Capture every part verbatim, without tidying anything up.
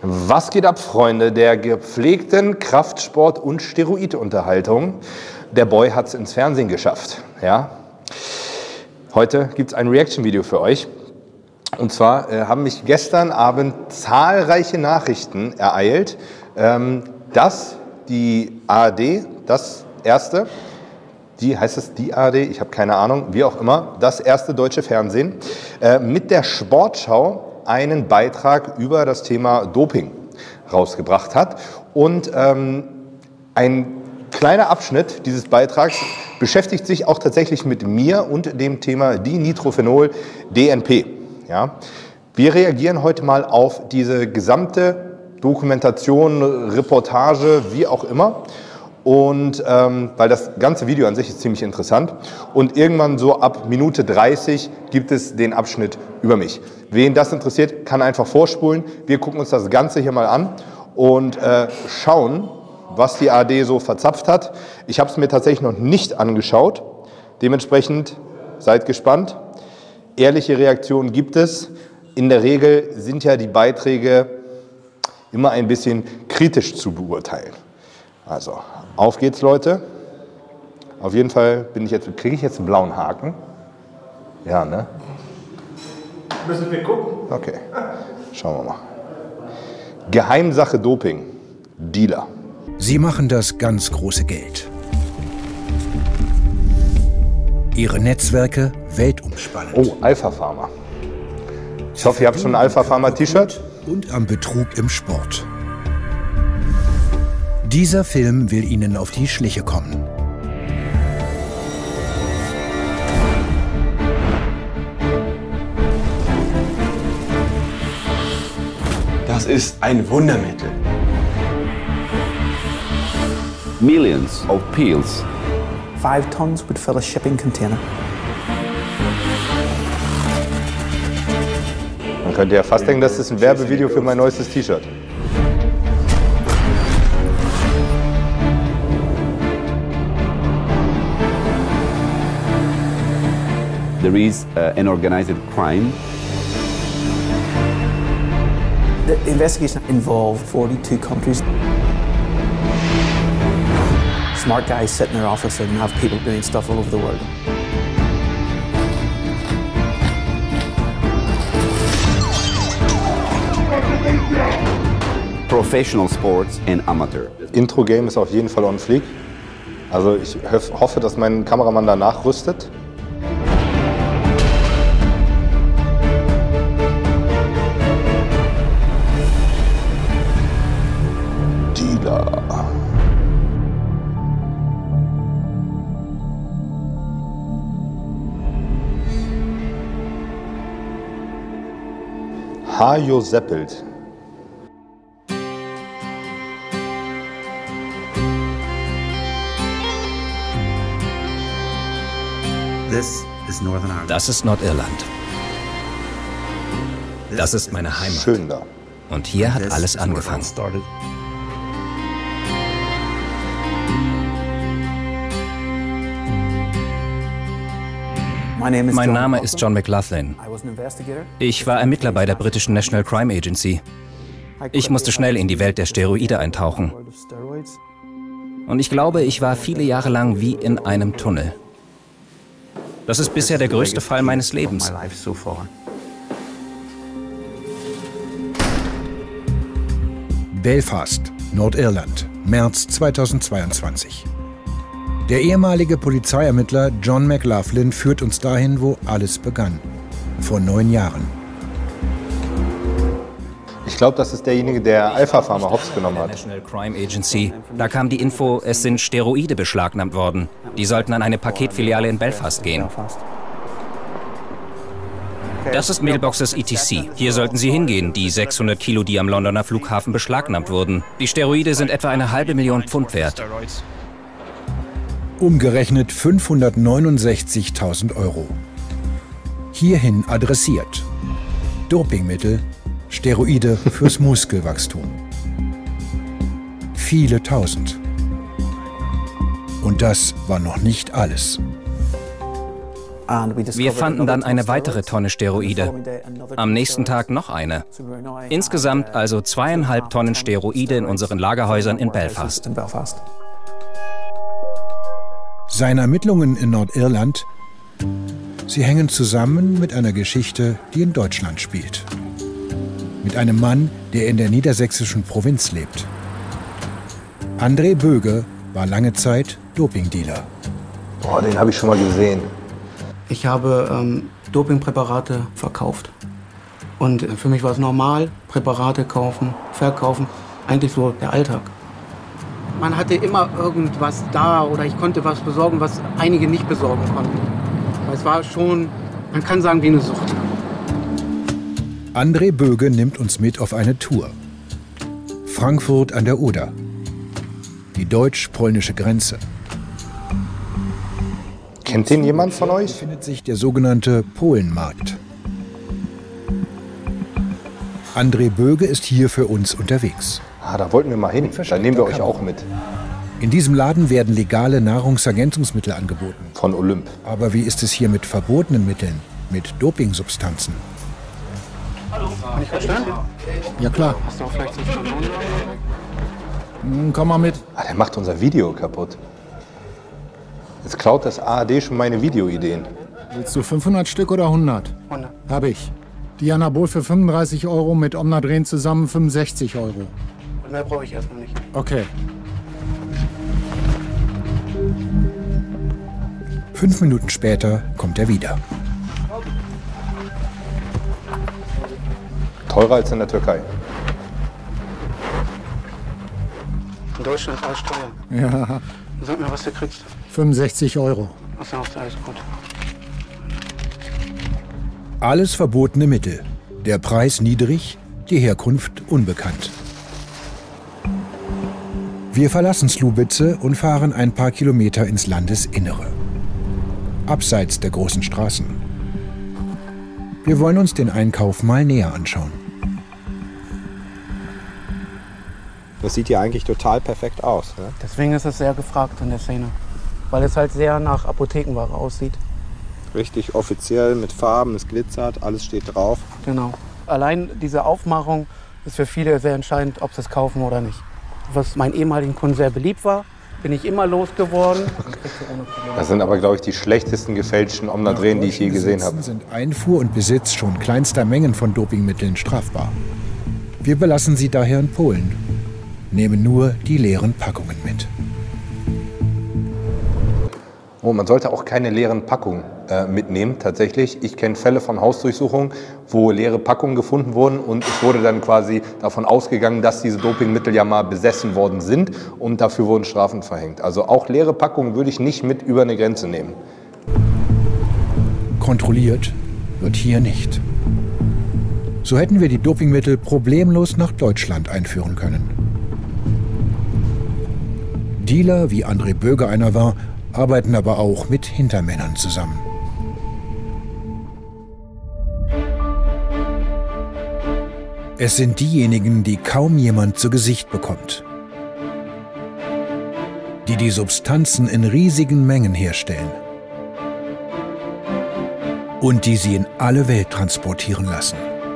Was geht ab, Freunde der gepflegten Kraftsport- und Steroidunterhaltung? Der Boy hat es ins Fernsehen geschafft. Ja? Heute gibt es ein Reaction-Video für euch. Und zwar äh, haben mich gestern Abend zahlreiche Nachrichten ereilt, ähm, dass die A R D, das erste, die heißt es die A R D, ich habe keine Ahnung, wie auch immer, das erste deutsche Fernsehen, äh, mit der Sportschau einen Beitrag über das Thema Doping rausgebracht hat. Und ähm, ein kleiner Abschnitt dieses Beitrags beschäftigt sich auch tatsächlich mit mir und dem Thema Dinitrophenol D N P. Ja? Wir reagieren heute mal auf diese gesamte Dokumentation, Reportage, wie auch immer. Und ähm, weil das ganze Video an sich ist ziemlich interessant. Und irgendwann so ab Minute dreißig gibt es den Abschnitt über mich. Wen das interessiert, kann einfach vorspulen. Wir gucken uns das Ganze hier mal an und äh, schauen, was die A R D so verzapft hat. Ich habe es mir tatsächlich noch nicht angeschaut. Dementsprechend seid gespannt. Ehrliche Reaktionen gibt es. In der Regel sind ja die Beiträge immer ein bisschen kritisch zu beurteilen. Also, auf geht's, Leute. Auf jeden Fall bin ich jetzt, kriege ich jetzt einen blauen Haken? Ja, ne? Müssen wir gucken. Okay, schauen wir mal. Geheimsache Doping. Dealer. Sie machen das ganz große Geld. Ihre Netzwerke weltumspannend. Oh, Alpha Pharma. Ich hoffe, ihr habt schon ein Alpha Pharma T-Shirt. Und am Betrug im Sport. Dieser Film will Ihnen auf die Schliche kommen. Das ist ein Wundermittel. Millions of pills. Five tons would fill a shipping container. Man könnte ja fast denken, das ist ein Werbevideo für mein neuestes T-Shirt. There is uh, an organized crime. The investigation involved forty-two countries. Smart guys sit in their office and have people doing stuff all over the world. Professional sports and amateur. Intro-Game ist auf jeden Fall on fleek. Also ich hoffe, dass mein Kameramann danach rüstet. Dealer. Hajo Seppelt. Das ist Nordirland. Das ist meine Heimat. Schön da. Und hier hat alles angefangen. Mein Name ist John McLaughlin. Ich war Ermittler bei der britischen National Crime Agency. Ich musste schnell in die Welt der Steroide eintauchen. Und ich glaube, ich war viele Jahre lang wie in einem Tunnel. Das ist bisher der größte Fall meines Lebens. Belfast, Nordirland, März zweitausendzweiundzwanzig. Der ehemalige Polizeiermittler John McLaughlin führt uns dahin, wo alles begann. Vor neun Jahren. Ich glaube, das ist derjenige, der Alpha Pharma hops genommen hat. National Crime Agency. Da kam die Info, es sind Steroide beschlagnahmt worden. Die sollten an eine Paketfiliale in Belfast gehen. Das ist Mailboxes E T C. Hier sollten Sie hingehen, die sechshundert Kilo, die am Londoner Flughafen beschlagnahmt wurden. Die Steroide sind etwa eine halbe Million Pfund wert. Umgerechnet fünfhundertneunundsechzigtausend Euro. Hierhin adressiert. Dopingmittel, Steroide fürs Muskelwachstum. Viele tausend. Und das war noch nicht alles. Wir fanden dann eine weitere Tonne Steroide. Am nächsten Tag noch eine. Insgesamt also zweieinhalb Tonnen Steroide in unseren Lagerhäusern in Belfast. Seine Ermittlungen in Nordirland, sie hängen zusammen mit einer Geschichte, die in Deutschland spielt. Mit einem Mann, der in der niedersächsischen Provinz lebt. André Böge war lange Zeit Dopingdealer. Oh, den habe ich schon mal gesehen. Ich habe ähm, Dopingpräparate verkauft. Und für mich war es normal, Präparate kaufen, verkaufen, eigentlich so der Alltag. Man hatte immer irgendwas da oder ich konnte was besorgen, was einige nicht besorgen konnten. Es war schon, man kann sagen, wie eine Sucht. André Böge nimmt uns mit auf eine Tour. Frankfurt an der Oder. Die deutsch-polnische Grenze. Kennt den jemand von euch? Befindet sich der sogenannte Polenmarkt. André Böge ist hier für uns unterwegs. Ah, da wollten wir mal hin. Da nehmen wir euch auch mit. In diesem Laden werden legale Nahrungsergänzungsmittel angeboten. Von Olymp. Aber wie ist es hier mit verbotenen Mitteln, mit Dopingsubstanzen? Hallo, kann ich verstanden? Ja klar. Hast du auch vielleicht so Schablonen? Hm, komm mal mit. Ah, der macht unser Video kaputt. Jetzt klaut das A R D schon meine Videoideen. Willst du fünfhundert Stück oder hundert? hundert. Hab ich. Dianabol für fünfunddreißig Euro, mit Omnadren zusammen fünfundsechzig Euro. Und mehr brauche ich erstmal nicht. Okay. Fünf Minuten später kommt er wieder. Teurer als in der Türkei. In Deutschland ist alles teuer. Ja, Sag mir, was du kriegst. fünfundsechzig Euro. Achso, alles gut. Alles verbotene Mittel. Der Preis niedrig, die Herkunft unbekannt. Wir verlassen Słubice und fahren ein paar Kilometer ins Landesinnere. Abseits der großen Straßen. Wir wollen uns den Einkauf mal näher anschauen. Das sieht ja eigentlich total perfekt aus. Ne? Deswegen ist es sehr gefragt in der Szene. Weil es halt sehr nach Apothekenware aussieht. Richtig offiziell mit Farben, es glitzert, alles steht drauf. Genau. Allein diese Aufmachung ist für viele sehr entscheidend, ob sie es kaufen oder nicht. Was meinen ehemaligen Kunden sehr beliebt war, bin ich immer losgeworden. Das sind aber, glaube ich, die schlechtesten gefälschten Omnadren, die ich je gesehen habe. Sind Einfuhr und Besitz schon kleinster Mengen von Dopingmitteln strafbar. Wir belassen sie daher in Polen, nehmen nur die leeren Packungen mit. Oh, man sollte auch keine leeren Packungen äh, mitnehmen, tatsächlich. Ich kenne Fälle von Hausdurchsuchungen, wo leere Packungen gefunden wurden und es wurde dann quasi davon ausgegangen, dass diese Dopingmittel ja mal besessen worden sind und dafür wurden Strafen verhängt. Also auch leere Packungen würde ich nicht mit über eine Grenze nehmen. Kontrolliert wird hier nicht. So hätten wir die Dopingmittel problemlos nach Deutschland einführen können. Dealer, wie André Böge einer war, arbeiten aber auch mit Hintermännern zusammen. Es sind diejenigen, die kaum jemand zu Gesicht bekommt. Die die Substanzen in riesigen Mengen herstellen. Und die sie in alle Welt transportieren lassen.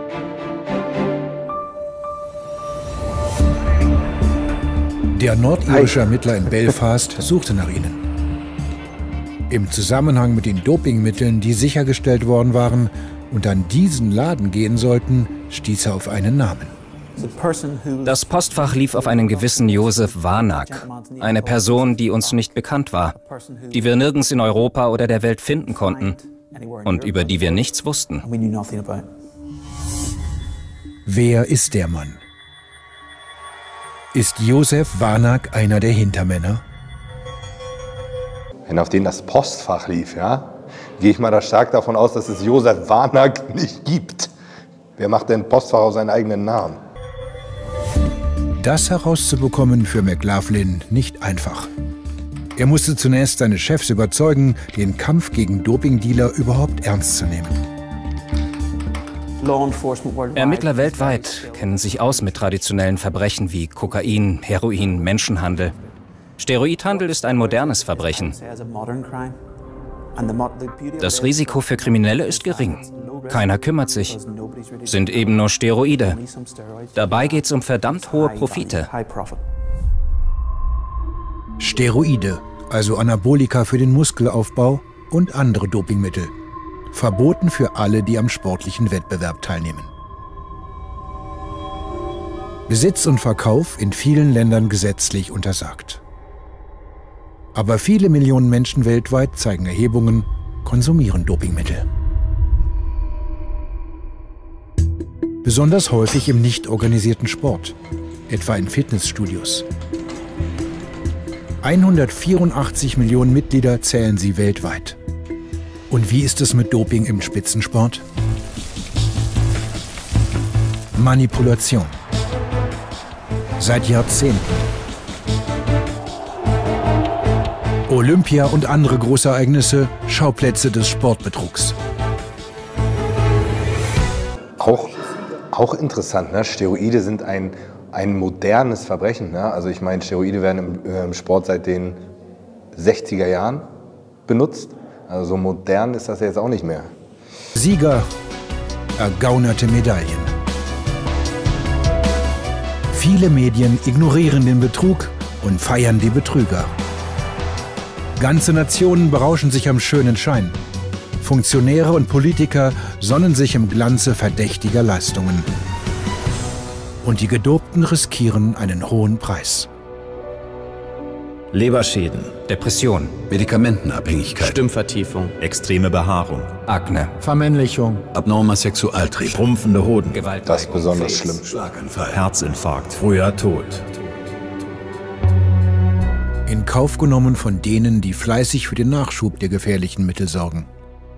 Der nordirische Ermittler in Belfast suchte nach ihnen. Im Zusammenhang mit den Dopingmitteln, die sichergestellt worden waren und an diesen Laden gehen sollten, stieß er auf einen Namen. Das Postfach lief auf einen gewissen Josef Warnack, eine Person, die uns nicht bekannt war, die wir nirgends in Europa oder der Welt finden konnten und über die wir nichts wussten. Wer ist der Mann? Ist Josef Warnack einer der Hintermänner? Wenn auf den das Postfach lief, ja, gehe ich mal da stark davon aus, dass es Josef Warnack nicht gibt. Wer macht denn Postfach auf seinen eigenen Namen? Das herauszubekommen für McLaughlin nicht einfach. Er musste zunächst seine Chefs überzeugen, den Kampf gegen Dopingdealer überhaupt ernst zu nehmen. Ermittler weltweit kennen sich aus mit traditionellen Verbrechen wie Kokain, Heroin, Menschenhandel. Steroidhandel ist ein modernes Verbrechen. Das Risiko für Kriminelle ist gering. Keiner kümmert sich. Sind eben nur Steroide. Dabei geht es um verdammt hohe Profite. Steroide, also Anabolika für den Muskelaufbau und andere Dopingmittel. Verboten für alle, die am sportlichen Wettbewerb teilnehmen. Besitz und Verkauf in vielen Ländern gesetzlich untersagt. Aber viele Millionen Menschen weltweit, zeigen Erhebungen, konsumieren Dopingmittel. Besonders häufig im nicht organisierten Sport, etwa in Fitnessstudios. hundertvierundachtzig Millionen Mitglieder zählen sie weltweit. Und wie ist es mit Doping im Spitzensport? Manipulation. Seit Jahrzehnten. Olympia und andere Großereignisse, Schauplätze des Sportbetrugs. Auch, auch interessant, ne? Steroide sind ein, ein modernes Verbrechen. Ne? Also ich meine, Steroide werden im, im Sport seit den sechziger Jahren benutzt. Also so modern ist das ja jetzt auch nicht mehr. Sieger, ergaunerte Medaillen. Viele Medien ignorieren den Betrug und feiern die Betrüger. Ganze Nationen berauschen sich am schönen Schein. Funktionäre und Politiker sonnen sich im Glanze verdächtiger Leistungen. Und die Gedopten riskieren einen hohen Preis. Leberschäden, Depression, Medikamentenabhängigkeit, Stimmvertiefung, extreme Behaarung, Akne, Vermännlichung, abnormer Sexualtrieb, schrumpfende Hoden, Gewalt. Das ist besonders schlimm. Schlaganfall, Herzinfarkt, früher Tod. In Kauf genommen von denen, die fleißig für den Nachschub der gefährlichen Mittel sorgen.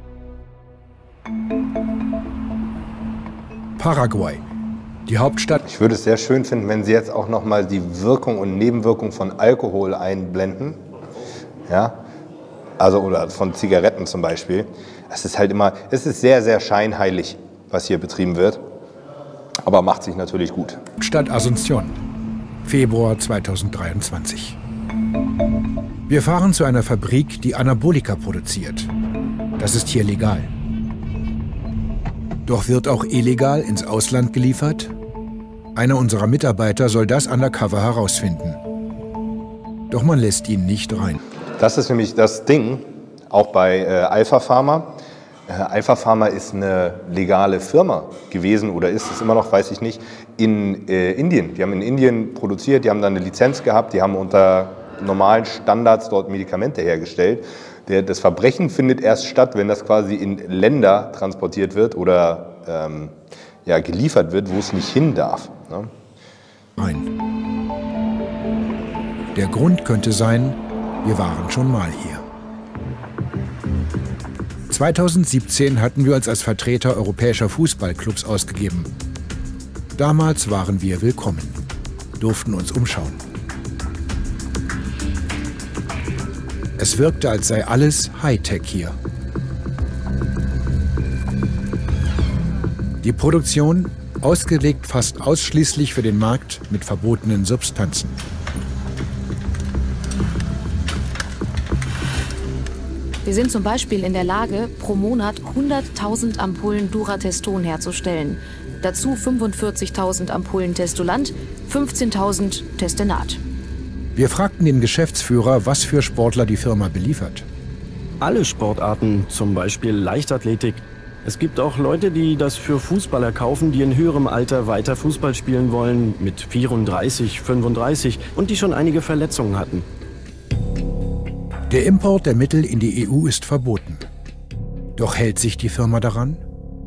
Paraguay, die Hauptstadt. Ich würde es sehr schön finden, wenn Sie jetzt auch noch mal die Wirkung und Nebenwirkung von Alkohol einblenden. Ja? Also, oder von Zigaretten zum Beispiel. Es ist halt immer, es ist sehr, sehr scheinheilig, was hier betrieben wird. Aber macht sich natürlich gut. Stadt Asunción, Februar zweitausenddreiundzwanzig. Wir fahren zu einer Fabrik, die Anabolika produziert. Das ist hier legal. Doch wird auch illegal ins Ausland geliefert? Einer unserer Mitarbeiter soll das undercover herausfinden. Doch man lässt ihn nicht rein. Das ist nämlich das Ding, auch bei äh, Alpha Pharma. Äh, Alpha Pharma ist eine legale Firma gewesen oder ist es immer noch, weiß ich nicht, in äh, Indien. Die haben in Indien produziert, die haben dann eine Lizenz gehabt, die haben unter normalen Standards dort Medikamente hergestellt. Der, das Verbrechen findet erst statt, wenn das quasi in Länder transportiert wird oder ähm, ja, geliefert wird, wo es nicht hin darf. Ne? Nein. Der Grund könnte sein, wir waren schon mal hier. zweitausendsiebzehn hatten wir uns als Vertreter europäischer Fußballclubs ausgegeben. Damals waren wir willkommen, durften uns umschauen. Es wirkte, als sei alles Hightech hier. Die Produktion ausgelegt fast ausschließlich für den Markt mit verbotenen Substanzen. Wir sind zum Beispiel in der Lage, pro Monat hunderttausend Ampullen Durateston herzustellen. Dazu fünfundvierzigtausend Ampullen Testolant, fünfzehntausend Testenat. Wir fragten den Geschäftsführer, was für Sportler die Firma beliefert. Alle Sportarten, zum Beispiel Leichtathletik. Es gibt auch Leute, die das für Fußballer kaufen, die in höherem Alter weiter Fußball spielen wollen, mit vierunddreißig, fünfunddreißig und die schon einige Verletzungen hatten. Der Import der Mittel in die E U ist verboten. Doch hält sich die Firma daran?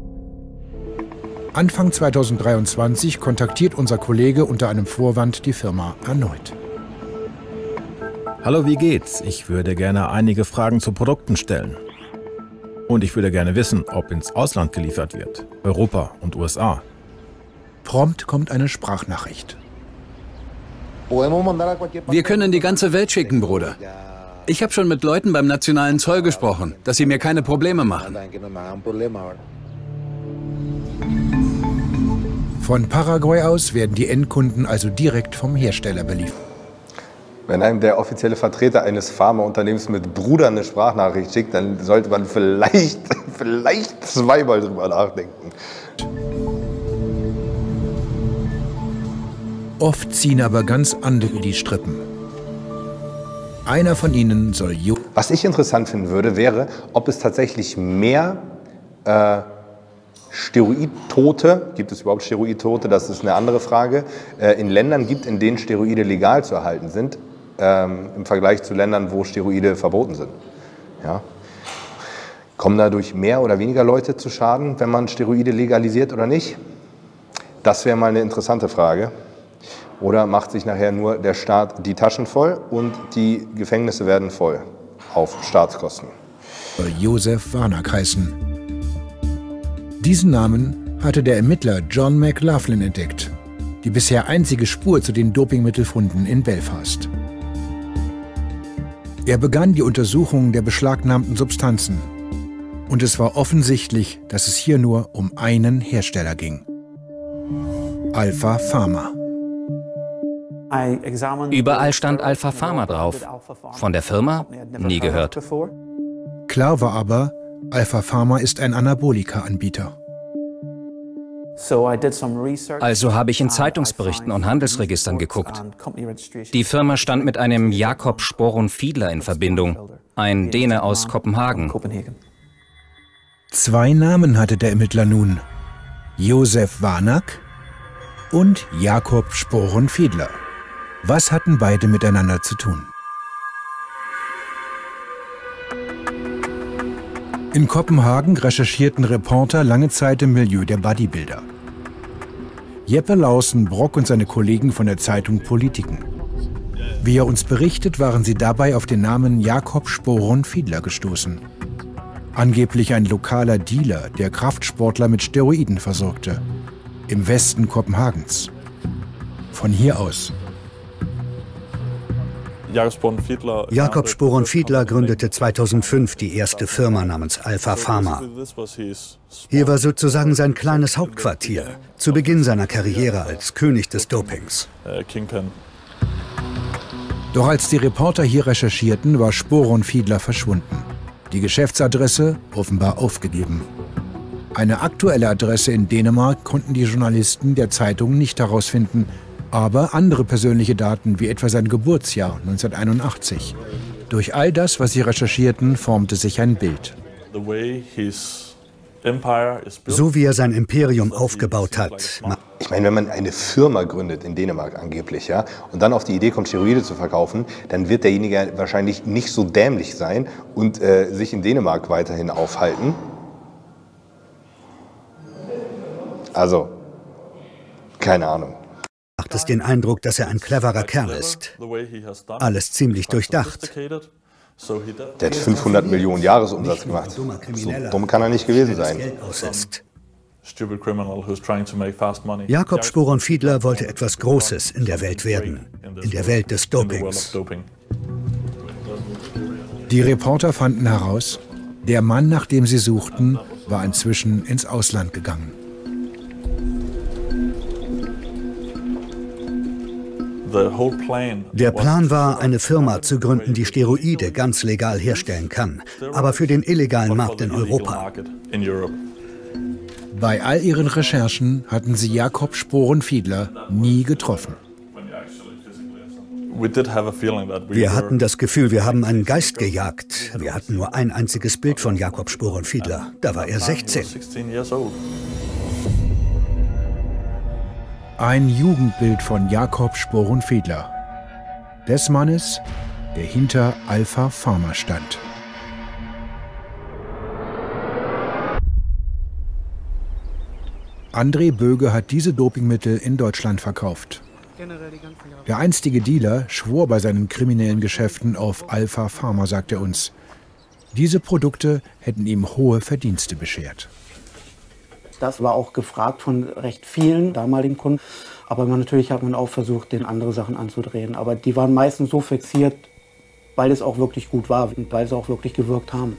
Anfang zweitausenddreiundzwanzig kontaktiert unser Kollege unter einem Vorwand die Firma erneut. Hallo, wie geht's? Ich würde gerne einige Fragen zu Produkten stellen. Und ich würde gerne wissen, ob ins Ausland geliefert wird, Europa und U S A. Prompt kommt eine Sprachnachricht. Wir können die ganze Welt schicken, Bruder. Ich habe schon mit Leuten beim nationalen Zoll gesprochen, dass sie mir keine Probleme machen. Von Paraguay aus werden die Endkunden also direkt vom Hersteller beliefert. Wenn einem der offizielle Vertreter eines Pharmaunternehmens mit Bruder eine Sprachnachricht schickt, dann sollte man vielleicht, vielleicht zweimal drüber nachdenken. Oft ziehen aber ganz andere die Strippen. Einer von ihnen soll Jo... Was ich interessant finden würde, wäre, ob es tatsächlich mehr äh, Steroidtote, gibt es überhaupt Steroidtote, das ist eine andere Frage, äh, in Ländern gibt, in denen Steroide legal zu erhalten sind, ähm, im Vergleich zu Ländern, wo Steroide verboten sind. Ja. Kommen dadurch mehr oder weniger Leute zu Schaden, wenn man Steroide legalisiert oder nicht? Das wäre mal eine interessante Frage. Oder macht sich nachher nur der Staat die Taschen voll und die Gefängnisse werden voll auf Staatskosten? Josef Warnack heißen. Diesen Namen hatte der Ermittler John McLaughlin entdeckt. Die bisher einzige Spur zu den Dopingmittelfunden in Belfast. Er begann die Untersuchung der beschlagnahmten Substanzen. Und es war offensichtlich, dass es hier nur um einen Hersteller ging. Alpha Pharma. Überall stand Alpha Pharma drauf. Von der Firma? Nie gehört. Klar war aber, Alpha Pharma ist ein Anabolika-Anbieter. Also habe ich in Zeitungsberichten und Handelsregistern geguckt. Die Firma stand mit einem Jakob Sporon Fiedler in Verbindung, ein Däne aus Kopenhagen. Zwei Namen hatte der Ermittler nun: Josef Warnack und Jakob Sporon Fiedler. Was hatten beide miteinander zu tun? In Kopenhagen recherchierten Reporter lange Zeit im Milieu der Bodybuilder. Jeppe Lausen-Brock und seine Kollegen von der Zeitung Politiken. Wie er uns berichtet, waren sie dabei auf den Namen Jakob Sporon Fiedler gestoßen. Angeblich ein lokaler Dealer, der Kraftsportler mit Steroiden versorgte. Im Westen Kopenhagens. Von hier aus. Jakob Sporon Fiedler gründete zweitausendfünf die erste Firma namens Alpha Pharma. Hier war sozusagen sein kleines Hauptquartier, zu Beginn seiner Karriere als König des Dopings. Doch als die Reporter hier recherchierten, war Sporon Fiedler verschwunden. Die Geschäftsadresse offenbar aufgegeben. Eine aktuelle Adresse in Dänemark konnten die Journalisten der Zeitung nicht herausfinden, aber andere persönliche Daten, wie etwa sein Geburtsjahr neunzehnhunderteinundachtzig. Durch all das, was sie recherchierten, formte sich ein Bild. So wie er sein Imperium aufgebaut hat. Ich meine, wenn man eine Firma gründet in Dänemark angeblich, ja, und dann auf die Idee kommt, Steroide zu verkaufen, dann wird derjenige wahrscheinlich nicht so dämlich sein und äh, sich in Dänemark weiterhin aufhalten. Also, keine Ahnung. Macht es den Eindruck, dass er ein cleverer Kerl ist. Alles ziemlich durchdacht. Der hat fünfhundert Millionen Jahresumsatz gemacht. So dumm kann er nicht gewesen sein. Jakob Sporon Fiedler wollte etwas Großes in der Welt werden. In der Welt des Dopings. Die Reporter fanden heraus, der Mann, nach dem sie suchten, war inzwischen ins Ausland gegangen. Der Plan war, eine Firma zu gründen, die Steroide ganz legal herstellen kann, aber für den illegalen Markt in Europa. Bei all ihren Recherchen hatten sie Jakob Sporon Fiedler nie getroffen. Wir hatten das Gefühl, wir haben einen Geist gejagt. Wir hatten nur ein einziges Bild von Jakob Sporon Fiedler. Da war er sechzehn. Ein Jugendbild von Jakob Sporon Fiedler. Des Mannes, der hinter Alpha Pharma stand. André Böge hat diese Dopingmittel in Deutschland verkauft. Der einstige Dealer schwor bei seinen kriminellen Geschäften auf Alpha Pharma, sagt er uns. Diese Produkte hätten ihm hohe Verdienste beschert. Das war auch gefragt von recht vielen damaligen Kunden. Aber man, natürlich hat man auch versucht, den andere Sachen anzudrehen. Aber die waren meistens so fixiert, weil es auch wirklich gut war und weil sie auch wirklich gewirkt haben.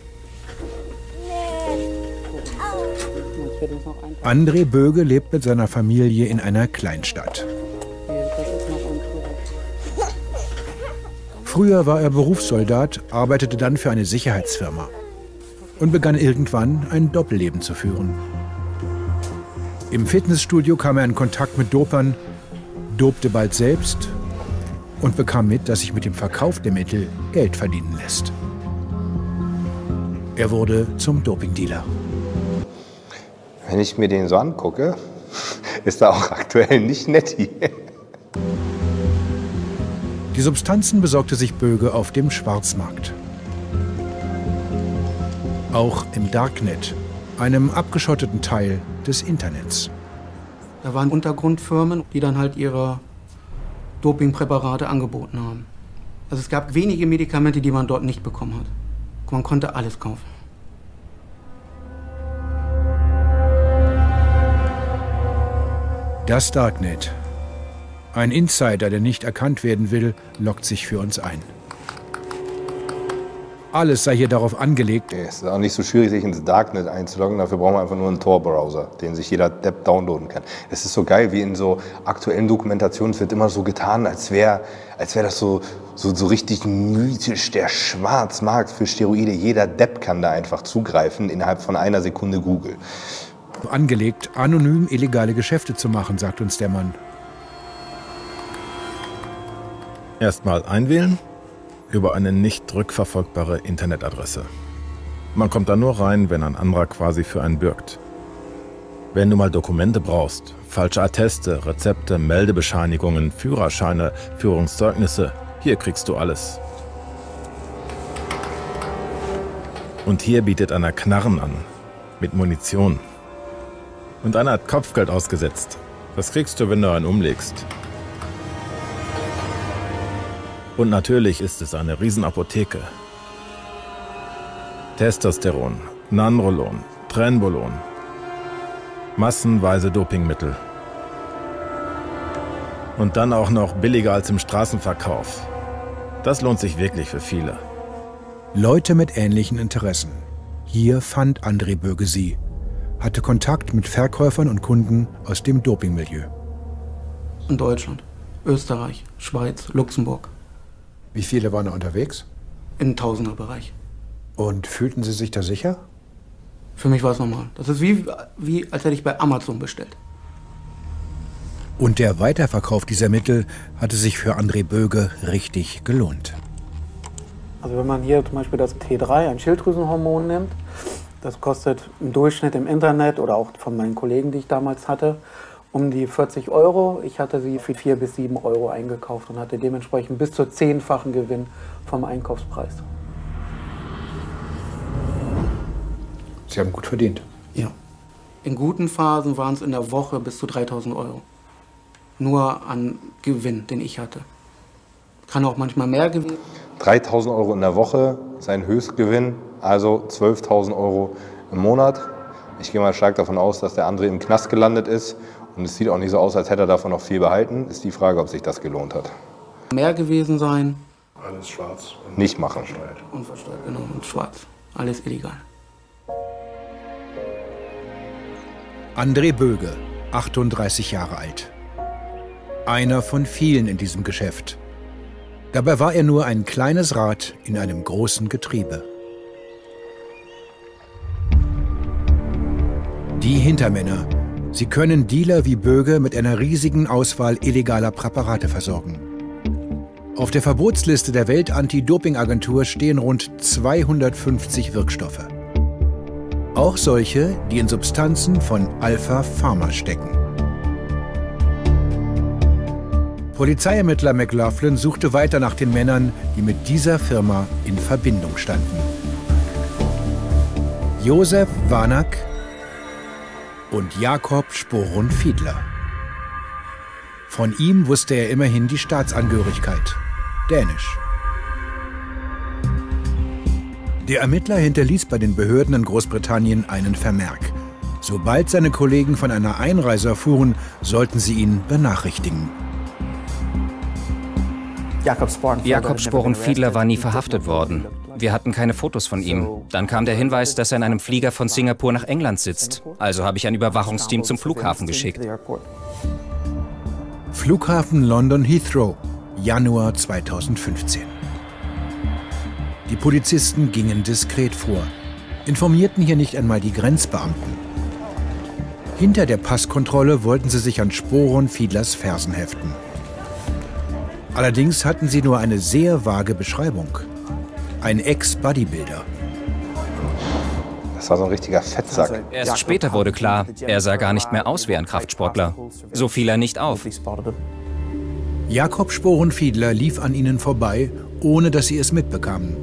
André Böge lebt mit seiner Familie in einer Kleinstadt. Früher war er Berufssoldat, arbeitete dann für eine Sicherheitsfirma und begann irgendwann ein Doppelleben zu führen. Im Fitnessstudio kam er in Kontakt mit Dopern, dopte bald selbst und bekam mit, dass sich mit dem Verkauf der Mittel Geld verdienen lässt. Er wurde zum Dopingdealer. Wenn ich mir den so angucke, ist er auch aktuell nicht nett hier. Die Substanzen besorgte sich Böge auf dem Schwarzmarkt. Auch im Darknet, einem abgeschotteten Teil des Internets. Da waren Untergrundfirmen, die dann halt ihre Dopingpräparate angeboten haben. Also es gab wenige Medikamente, die man dort nicht bekommen hat. Man konnte alles kaufen. Das Darknet. Ein Insider, der nicht erkannt werden will, lockt sich für uns ein. Alles sei hier darauf angelegt. Es ist auch nicht so schwierig, sich ins Darknet einzuloggen. Dafür braucht man einfach nur einen Tor-Browser, den sich jeder Depp downloaden kann. Es ist so geil, wie in so aktuellen Dokumentationen. Es wird immer so getan, als wäre als wär das so, so, so richtig mythisch der Schwarzmarkt für Steroide. Jeder Depp kann da einfach zugreifen, innerhalb von einer Sekunde Google. Angelegt, anonym illegale Geschäfte zu machen, sagt uns der Mann. Erstmal einwählen über eine nicht rückverfolgbare Internetadresse. Man kommt da nur rein, wenn ein anderer quasi für einen bürgt. Wenn du mal Dokumente brauchst, falsche Atteste, Rezepte, Meldebescheinigungen, Führerscheine, Führungszeugnisse, hier kriegst du alles. Und hier bietet einer Knarren an, mit Munition. Und einer hat Kopfgeld ausgesetzt. Das kriegst du, wenn du einen umlegst. Und natürlich ist es eine Riesenapotheke. Testosteron, Nandrolon, Trenbolon. Massenweise Dopingmittel. Und dann auch noch billiger als im Straßenverkauf. Das lohnt sich wirklich für viele. Leute mit ähnlichen Interessen. Hier fand André Böge sie, hatte Kontakt mit Verkäufern und Kunden aus dem Dopingmilieu. In Deutschland, Österreich, Schweiz, Luxemburg. Wie viele waren da unterwegs? Im Tausenderbereich. Und fühlten Sie sich da sicher? Für mich war es normal. Das ist wie, wie, als hätte ich bei Amazon bestellt. Und der Weiterverkauf dieser Mittel hatte sich für André Böge richtig gelohnt. Also wenn man hier zum Beispiel das T drei, ein Schilddrüsenhormon, nimmt, das kostet im Durchschnitt im Internet oder auch von meinen Kollegen, die ich damals hatte, um die vierzig Euro. Ich hatte sie für vier bis sieben Euro eingekauft und hatte dementsprechend bis zu zehnfachen Gewinn vom Einkaufspreis. Sie haben gut verdient. Ja. In guten Phasen waren es in der Woche bis zu dreitausend Euro. Nur an Gewinn, den ich hatte. Kann auch manchmal mehr gewesen. dreitausend Euro in der Woche, sein Höchstgewinn, also zwölftausend Euro im Monat. Ich gehe mal stark davon aus, dass der André im Knast gelandet ist. Und es sieht auch nicht so aus, als hätte er davon noch viel behalten. Ist die Frage, ob sich das gelohnt hat. Mehr gewesen sein. Alles schwarz. Nicht machen. Unversteuert, genau. Und schwarz. Alles illegal. André Böge, achtunddreißig Jahre alt. Einer von vielen in diesem Geschäft. Dabei war er nur ein kleines Rad in einem großen Getriebe. Die Hintermänner. Sie können Dealer wie Böge mit einer riesigen Auswahl illegaler Präparate versorgen. Auf der Verbotsliste der Welt-Anti-Doping-Agentur stehen rund zweihundertfünfzig Wirkstoffe. Auch solche, die in Substanzen von Alpha Pharma stecken. Polizeiermittler McLaughlin suchte weiter nach den Männern, die mit dieser Firma in Verbindung standen. Josef Warnack und Jakob Sporon-Fiedler. Von ihm wusste er immerhin die Staatsangehörigkeit, dänisch. Der Ermittler hinterließ bei den Behörden in Großbritannien einen Vermerk. Sobald seine Kollegen von einer Einreise erfuhren, sollten sie ihn benachrichtigen. Jakob Sporon-Fiedler war nie verhaftet worden. Wir hatten keine Fotos von ihm. Dann kam der Hinweis, dass er in einem Flieger von Singapur nach England sitzt. Also habe ich ein Überwachungsteam zum Flughafen geschickt. Flughafen London Heathrow, Januar zweitausendfünfzehn. Die Polizisten gingen diskret vor, informierten hier nicht einmal die Grenzbeamten. Hinter der Passkontrolle wollten sie sich an Sporon Fiedlers Fersen heften. Allerdings hatten sie nur eine sehr vage Beschreibung. Ein Ex-Bodybuilder. Das war so ein richtiger Fettsack. Erst später wurde klar, er sah gar nicht mehr aus wie ein Kraftsportler. So fiel er nicht auf. Jakob Sporon Fiedler lief an ihnen vorbei, ohne dass sie es mitbekamen.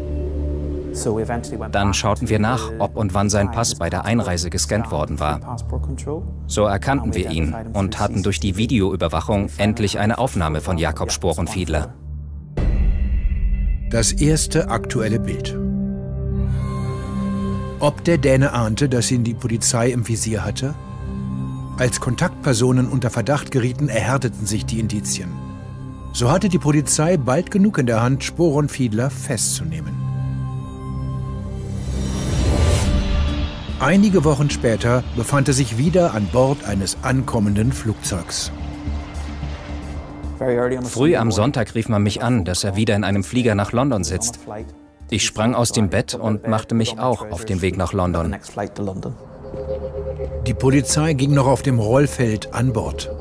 Dann schauten wir nach, ob und wann sein Pass bei der Einreise gescannt worden war. So erkannten wir ihn und hatten durch die Videoüberwachung endlich eine Aufnahme von Jakob Sporon Fiedler. Das erste aktuelle Bild. Ob der Däne ahnte, dass ihn die Polizei im Visier hatte? Als Kontaktpersonen unter Verdacht gerieten, erhärteten sich die Indizien. So hatte die Polizei bald genug in der Hand, Sporon Fiedler festzunehmen. Einige Wochen später befand er sich wieder an Bord eines ankommenden Flugzeugs. Früh am Sonntag rief man mich an, dass er wieder in einem Flieger nach London sitzt. Ich sprang aus dem Bett und machte mich auch auf den Weg nach London. Die Polizei ging noch auf dem Rollfeld an Bord.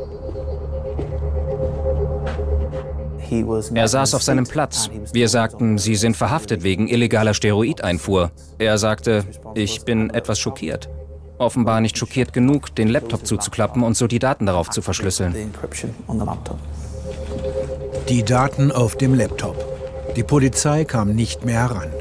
Er saß auf seinem Platz. Wir sagten, Sie sind verhaftet wegen illegaler Steroideinfuhr. Er sagte, ich bin etwas schockiert. Offenbar nicht schockiert genug, den Laptop zuzuklappen und so die Daten darauf zu verschlüsseln. Die Daten auf dem Laptop. Die Polizei kam nicht mehr heran.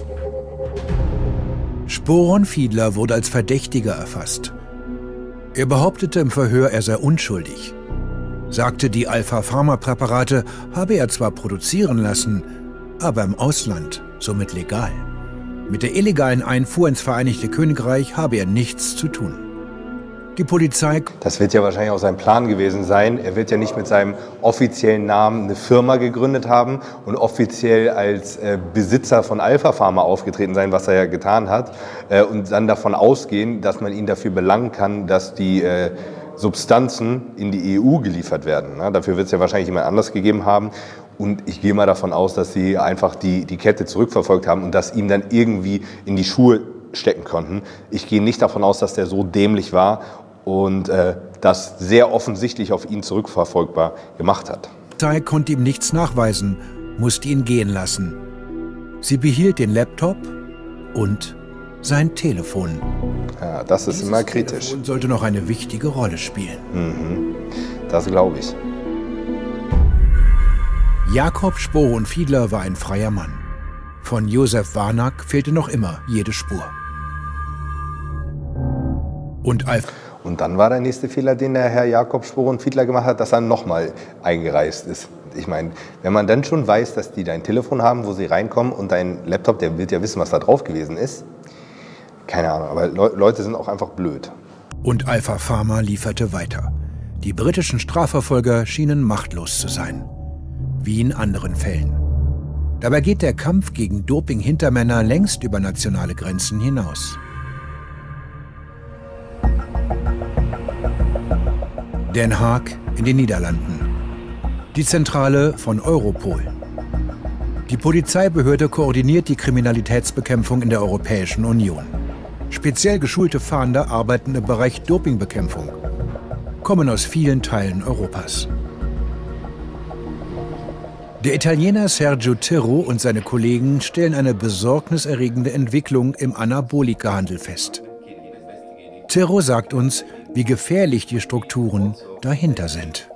Sporon Fiedler wurde als Verdächtiger erfasst. Er behauptete im Verhör, er sei unschuldig. Sagte, die Alpha-Pharma-Präparate habe er zwar produzieren lassen, aber im Ausland, somit legal. Mit der illegalen Einfuhr ins Vereinigte Königreich habe er nichts zu tun. Die Polizei... Das wird ja wahrscheinlich auch sein Plan gewesen sein. Er wird ja nicht mit seinem offiziellen Namen eine Firma gegründet haben und offiziell als äh, Besitzer von Alpha Pharma aufgetreten sein, was er ja getan hat, äh, und dann davon ausgehen, dass man ihn dafür belangen kann, dass die äh, Substanzen in die E U geliefert werden. Na, dafür wird es ja wahrscheinlich jemand anders gegeben haben. Und ich gehe mal davon aus, dass sie einfach die, die Kette zurückverfolgt haben und das ihm dann irgendwie in die Schuhe stecken konnten. Ich gehe nicht davon aus, dass der so dämlich war und äh, das sehr offensichtlich auf ihn zurückverfolgbar gemacht hat. Die Polizei konnte ihm nichts nachweisen, musste ihn gehen lassen. Sie behielt den Laptop und sein Telefon. Ja, das ist Dieses immer kritisch. Telefon sollte noch eine wichtige Rolle spielen. Mhm. Das glaube ich. Jakob Sporon Fiedler war ein freier Mann. Von Josef Warnack fehlte noch immer jede Spur. Und, Alf Und dann war der nächste Fehler, den der Herr Jakob Sporon Fiedler gemacht hat, dass er nochmal eingereist ist. Ich meine, wenn man dann schon weiß, dass die dein Telefon haben, wo sie reinkommen und dein Laptop, der wird ja wissen, was da drauf gewesen ist. Keine Ahnung, aber Le Leute sind auch einfach blöd. Und Alpha Pharma lieferte weiter. Die britischen Strafverfolger schienen machtlos zu sein. Wie in anderen Fällen. Dabei geht der Kampf gegen Doping-Hintermänner längst über nationale Grenzen hinaus. Den Haag in den Niederlanden. Die Zentrale von Europol. Die Polizeibehörde koordiniert die Kriminalitätsbekämpfung in der Europäischen Union. Speziell geschulte Fahnder arbeiten im Bereich Dopingbekämpfung, kommen aus vielen Teilen Europas. Der Italiener Sergio Tirro und seine Kollegen stellen eine besorgniserregende Entwicklung im Anabolika-Handel fest. Tirro sagt uns, wie gefährlich die Strukturen dahinter sind.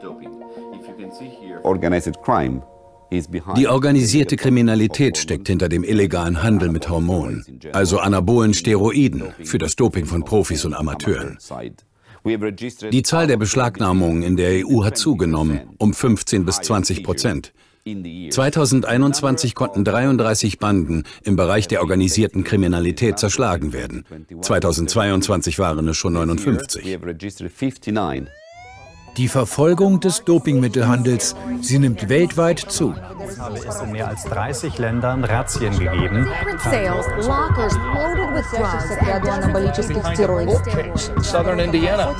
Die organisierte Kriminalität steckt hinter dem illegalen Handel mit Hormonen, also anabolen Steroiden, für das Doping von Profis und Amateuren. Die Zahl der Beschlagnahmungen in der E U hat zugenommen, um fünfzehn bis zwanzig Prozent. zweitausendeinundzwanzig konnten dreiunddreißig Banden im Bereich der organisierten Kriminalität zerschlagen werden. zweitausendzweiundzwanzig waren es schon neunundfünfzig. Die Verfolgung des Dopingmittelhandels, sie nimmt weltweit zu. Es habe es in mehr als dreißig Ländern Razzien gegeben. Southern Indiana.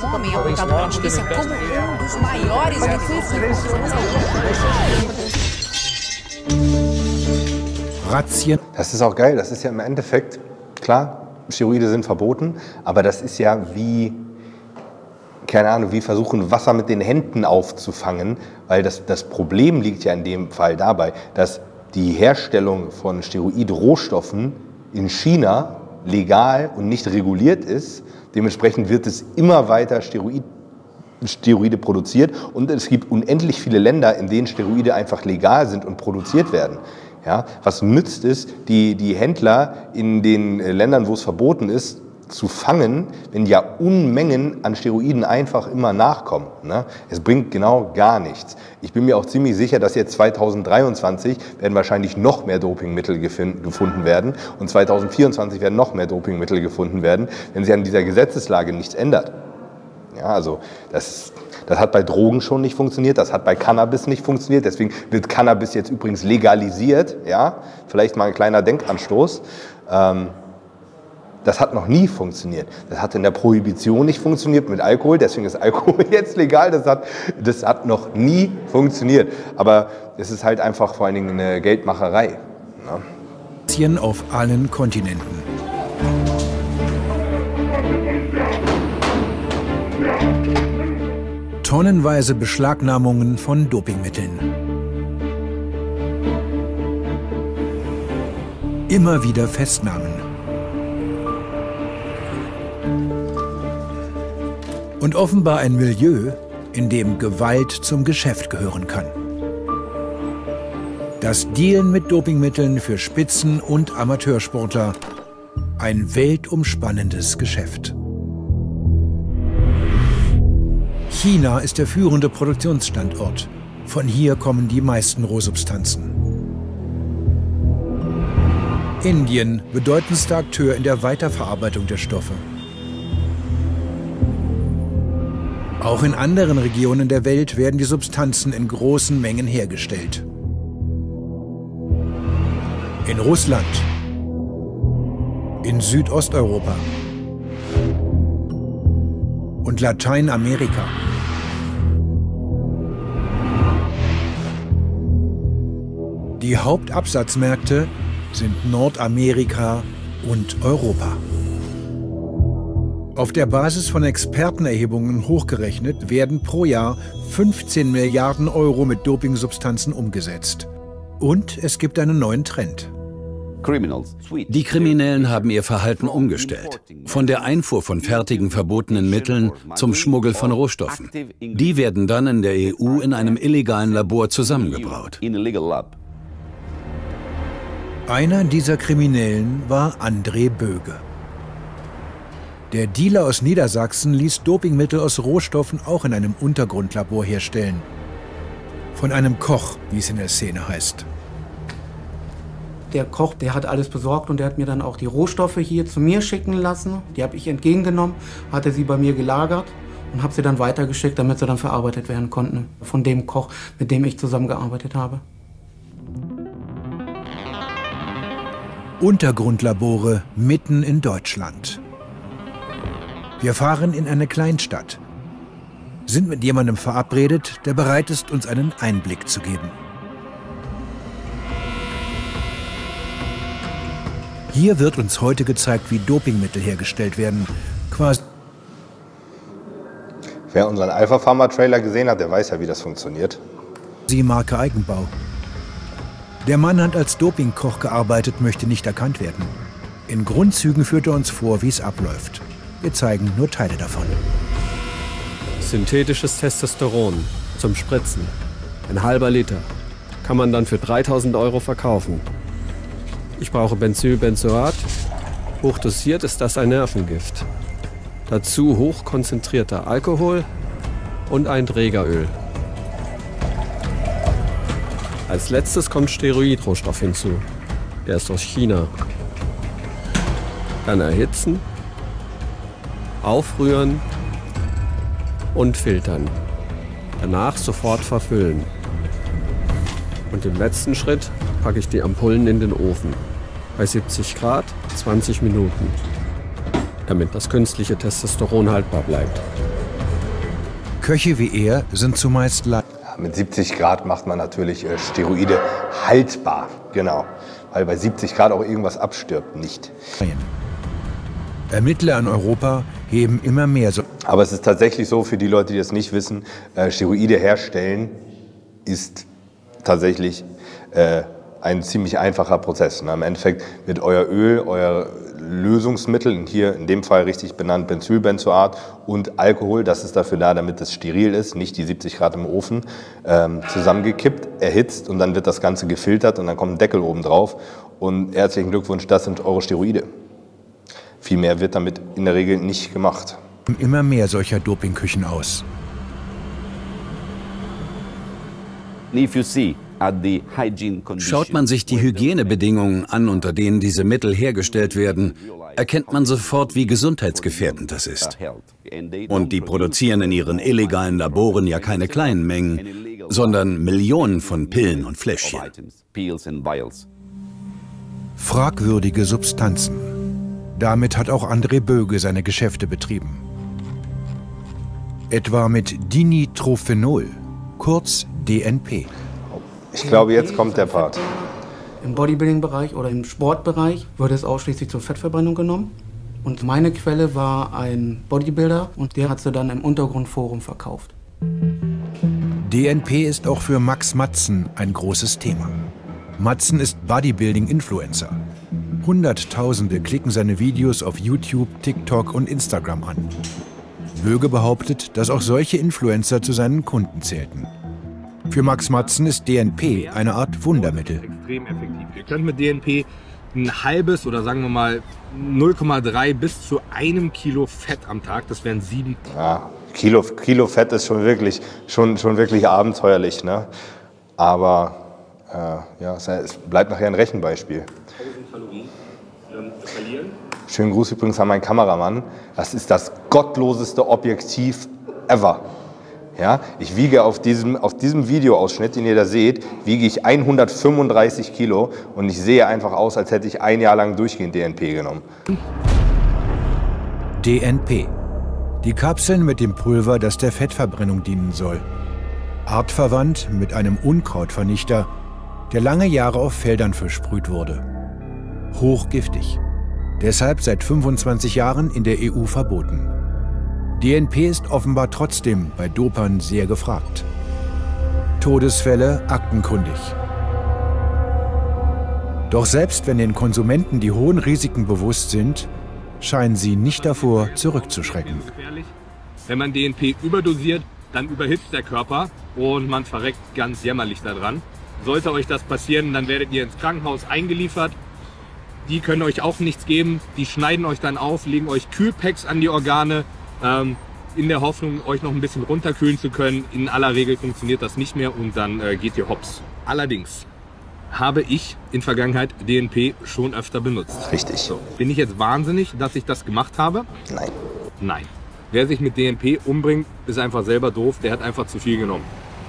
Razzien. Das ist auch geil. Das ist ja im Endeffekt, klar, Steroide sind verboten, aber das ist ja wie, keine Ahnung, wie versuchen, Wasser mit den Händen aufzufangen, weil das, das Problem liegt ja in dem Fall dabei, dass die Herstellung von Steroidrohstoffen in China legal und nicht reguliert ist. Dementsprechend wird es immer weiter Steroid, Steroide produziert und es gibt unendlich viele Länder, in denen Steroide einfach legal sind und produziert werden. Ja, was nützt es, die, die Händler in den Ländern, wo es verboten ist, zu fangen, wenn ja Unmengen an Steroiden einfach immer nachkommen. Ne? Es bringt genau gar nichts. Ich bin mir auch ziemlich sicher, dass jetzt zweitausenddreiundzwanzig werden wahrscheinlich noch mehr Dopingmittel gefunden werden und zweitausendvierundzwanzig werden noch mehr Dopingmittel gefunden werden, wenn sich an dieser Gesetzeslage nichts ändert. Ja, also das, das hat bei Drogen schon nicht funktioniert, das hat bei Cannabis nicht funktioniert, deswegen wird Cannabis jetzt übrigens legalisiert. Ja? Vielleicht mal ein kleiner Denkanstoß. Ähm, Das hat noch nie funktioniert. Das hat in der Prohibition nicht funktioniert mit Alkohol, deswegen ist Alkohol jetzt legal. Das hat, das hat noch nie funktioniert. Aber es ist halt einfach vor allen Dingen eine Geldmacherei. Ne? Auf allen Kontinenten. Tonnenweise Beschlagnahmungen von Dopingmitteln. Immer wieder Festnahmen. Und offenbar ein Milieu, in dem Gewalt zum Geschäft gehören kann. Das Dealen mit Dopingmitteln für Spitzen- und Amateursportler. Ein weltumspannendes Geschäft. China ist der führende Produktionsstandort. Von hier kommen die meisten Rohsubstanzen. Indien, bedeutendster Akteur in der Weiterverarbeitung der Stoffe. Auch in anderen Regionen der Welt werden die Substanzen in großen Mengen hergestellt. In Russland, in Südosteuropa und Lateinamerika. Die Hauptabsatzmärkte sind Nordamerika und Europa. Auf der Basis von Expertenerhebungen hochgerechnet werden pro Jahr fünfzehn Milliarden Euro mit Dopingsubstanzen umgesetzt. Und es gibt einen neuen Trend. Die Kriminellen haben ihr Verhalten umgestellt. Von der Einfuhr von fertigen verbotenen Mitteln zum Schmuggel von Rohstoffen. Die werden dann in der E U in einem illegalen Labor zusammengebraut. Einer dieser Kriminellen war André Böge. Der Dealer aus Niedersachsen ließ Dopingmittel aus Rohstoffen auch in einem Untergrundlabor herstellen. Von einem Koch, wie es in der Szene heißt. Der Koch, der hat alles besorgt und der hat mir dann auch die Rohstoffe hier zu mir schicken lassen. Die habe ich entgegengenommen, hatte sie bei mir gelagert und habe sie dann weitergeschickt, damit sie dann verarbeitet werden konnten. Von dem Koch, mit dem ich zusammengearbeitet habe. Untergrundlabore mitten in Deutschland. Wir fahren in eine Kleinstadt, sind mit jemandem verabredet, der bereit ist, uns einen Einblick zu geben. Hier wird uns heute gezeigt, wie Dopingmittel hergestellt werden. Quasi. Wer unseren Alpha Pharma Trailer gesehen hat, der weiß ja, wie das funktioniert. Sie Marke Eigenbau. Der Mann hat als Dopingkoch gearbeitet, möchte nicht erkannt werden. In Grundzügen führt er uns vor, wie es abläuft. Wir zeigen nur Teile davon. Synthetisches Testosteron zum Spritzen. Ein halber Liter. Kann man dann für dreitausend Euro verkaufen. Ich brauche Benzylbenzoat. Hochdosiert ist das ein Nervengift. Dazu hochkonzentrierter Alkohol und ein Trägeröl. Als letztes kommt Steroidrohstoff hinzu. Der ist aus China. Dann erhitzen, aufrühren und filtern. Danach sofort verfüllen. Und im letzten Schritt packe ich die Ampullen in den Ofen. Bei siebzig Grad, zwanzig Minuten. Damit das künstliche Testosteron haltbar bleibt. Köche wie er sind zumeist leid. mit siebzig Grad macht man natürlich äh, Steroide haltbar, genau. Weil bei siebzig Grad auch irgendwas abstirbt, nicht. Ermittler in Europa heben immer mehr so. Aber es ist tatsächlich so, für die Leute, die das nicht wissen, äh, Steroide herstellen ist tatsächlich äh, ein ziemlich einfacher Prozess. Ne? Im Endeffekt wird euer Öl, euer Lösungsmittel, hier in dem Fall richtig benannt Benzylbenzoat und Alkohol, das ist dafür da, damit es steril ist, nicht die siebzig Grad im Ofen, ähm, zusammengekippt, erhitzt und dann wird das Ganze gefiltert und dann kommt ein Deckel oben drauf und herzlichen Glückwunsch, das sind eure Steroide. Viel mehr wird damit in der Regel nicht gemacht. Immer mehr solcher Dopingküchen aus. If you see Schaut man sich die Hygienebedingungen an, unter denen diese Mittel hergestellt werden, erkennt man sofort, wie gesundheitsgefährdend das ist. Und die produzieren in ihren illegalen Laboren ja keine kleinen Mengen, sondern Millionen von Pillen und Fläschchen. Fragwürdige Substanzen. Damit hat auch André Böge seine Geschäfte betrieben. Etwa mit Dinitrophenol, kurz D N P. Ich glaube, jetzt kommt der Part. Im Bodybuilding-Bereich oder im Sportbereich wird es ausschließlich zur Fettverbrennung genommen. Und meine Quelle war ein Bodybuilder und der hat sie dann im Untergrundforum verkauft. D N P ist auch für Max Matzen ein großes Thema. Matzen ist Bodybuilding-Influencer. Hunderttausende klicken seine Videos auf YouTube, TikTok und Instagram an. Böge behauptet, dass auch solche Influencer zu seinen Kunden zählten. Für Max Matzen ist D N P eine Art Wundermittel. Extrem effektiv. Ihr könnt mit D N P ein halbes oder sagen wir mal null Komma drei bis zu einem Kilo Fett am Tag, das wären sieben. Ja, Kilo, Kilo Fett ist schon wirklich, schon, schon wirklich abenteuerlich, ne? Aber äh, ja, es bleibt nachher ein Rechenbeispiel. Schönen Gruß übrigens an meinen Kameramann. Das ist das gottloseste Objektiv ever. Ja, ich wiege auf diesem, auf diesem Videoausschnitt, den ihr da seht, wiege ich hundertfünfunddreißig Kilo und ich sehe einfach aus, als hätte ich ein Jahr lang durchgehend D N P genommen. D N P. Die Kapseln mit dem Pulver, das der Fettverbrennung dienen soll. Artverwandt mit einem Unkrautvernichter, der lange Jahre auf Feldern versprüht wurde. Hochgiftig. Deshalb seit fünfundzwanzig Jahren in der E U verboten. D N P ist offenbar trotzdem bei Dopern sehr gefragt. Todesfälle aktenkundig. Doch selbst wenn den Konsumenten die hohen Risiken bewusst sind, scheinen sie nicht davor zurückzuschrecken. Wenn man D N P überdosiert, dann überhitzt der Körper und man verreckt ganz jämmerlich daran. Sollte euch das passieren, dann werdet ihr ins Krankenhaus eingeliefert. Die können euch auch nichts geben, die schneiden euch dann auf, legen euch Kühlpacks an die Organe, ähm, in der Hoffnung, euch noch ein bisschen runterkühlen zu können. In aller Regel funktioniert das nicht mehr und dann äh, geht ihr hops. Allerdings habe ich in Vergangenheit D N P schon öfter benutzt. Richtig. So, bin ich jetzt wahnsinnig, dass ich das gemacht habe? Nein. Nein. Wer sich mit D N P umbringt, ist einfach selber doof, der hat einfach zu viel genommen.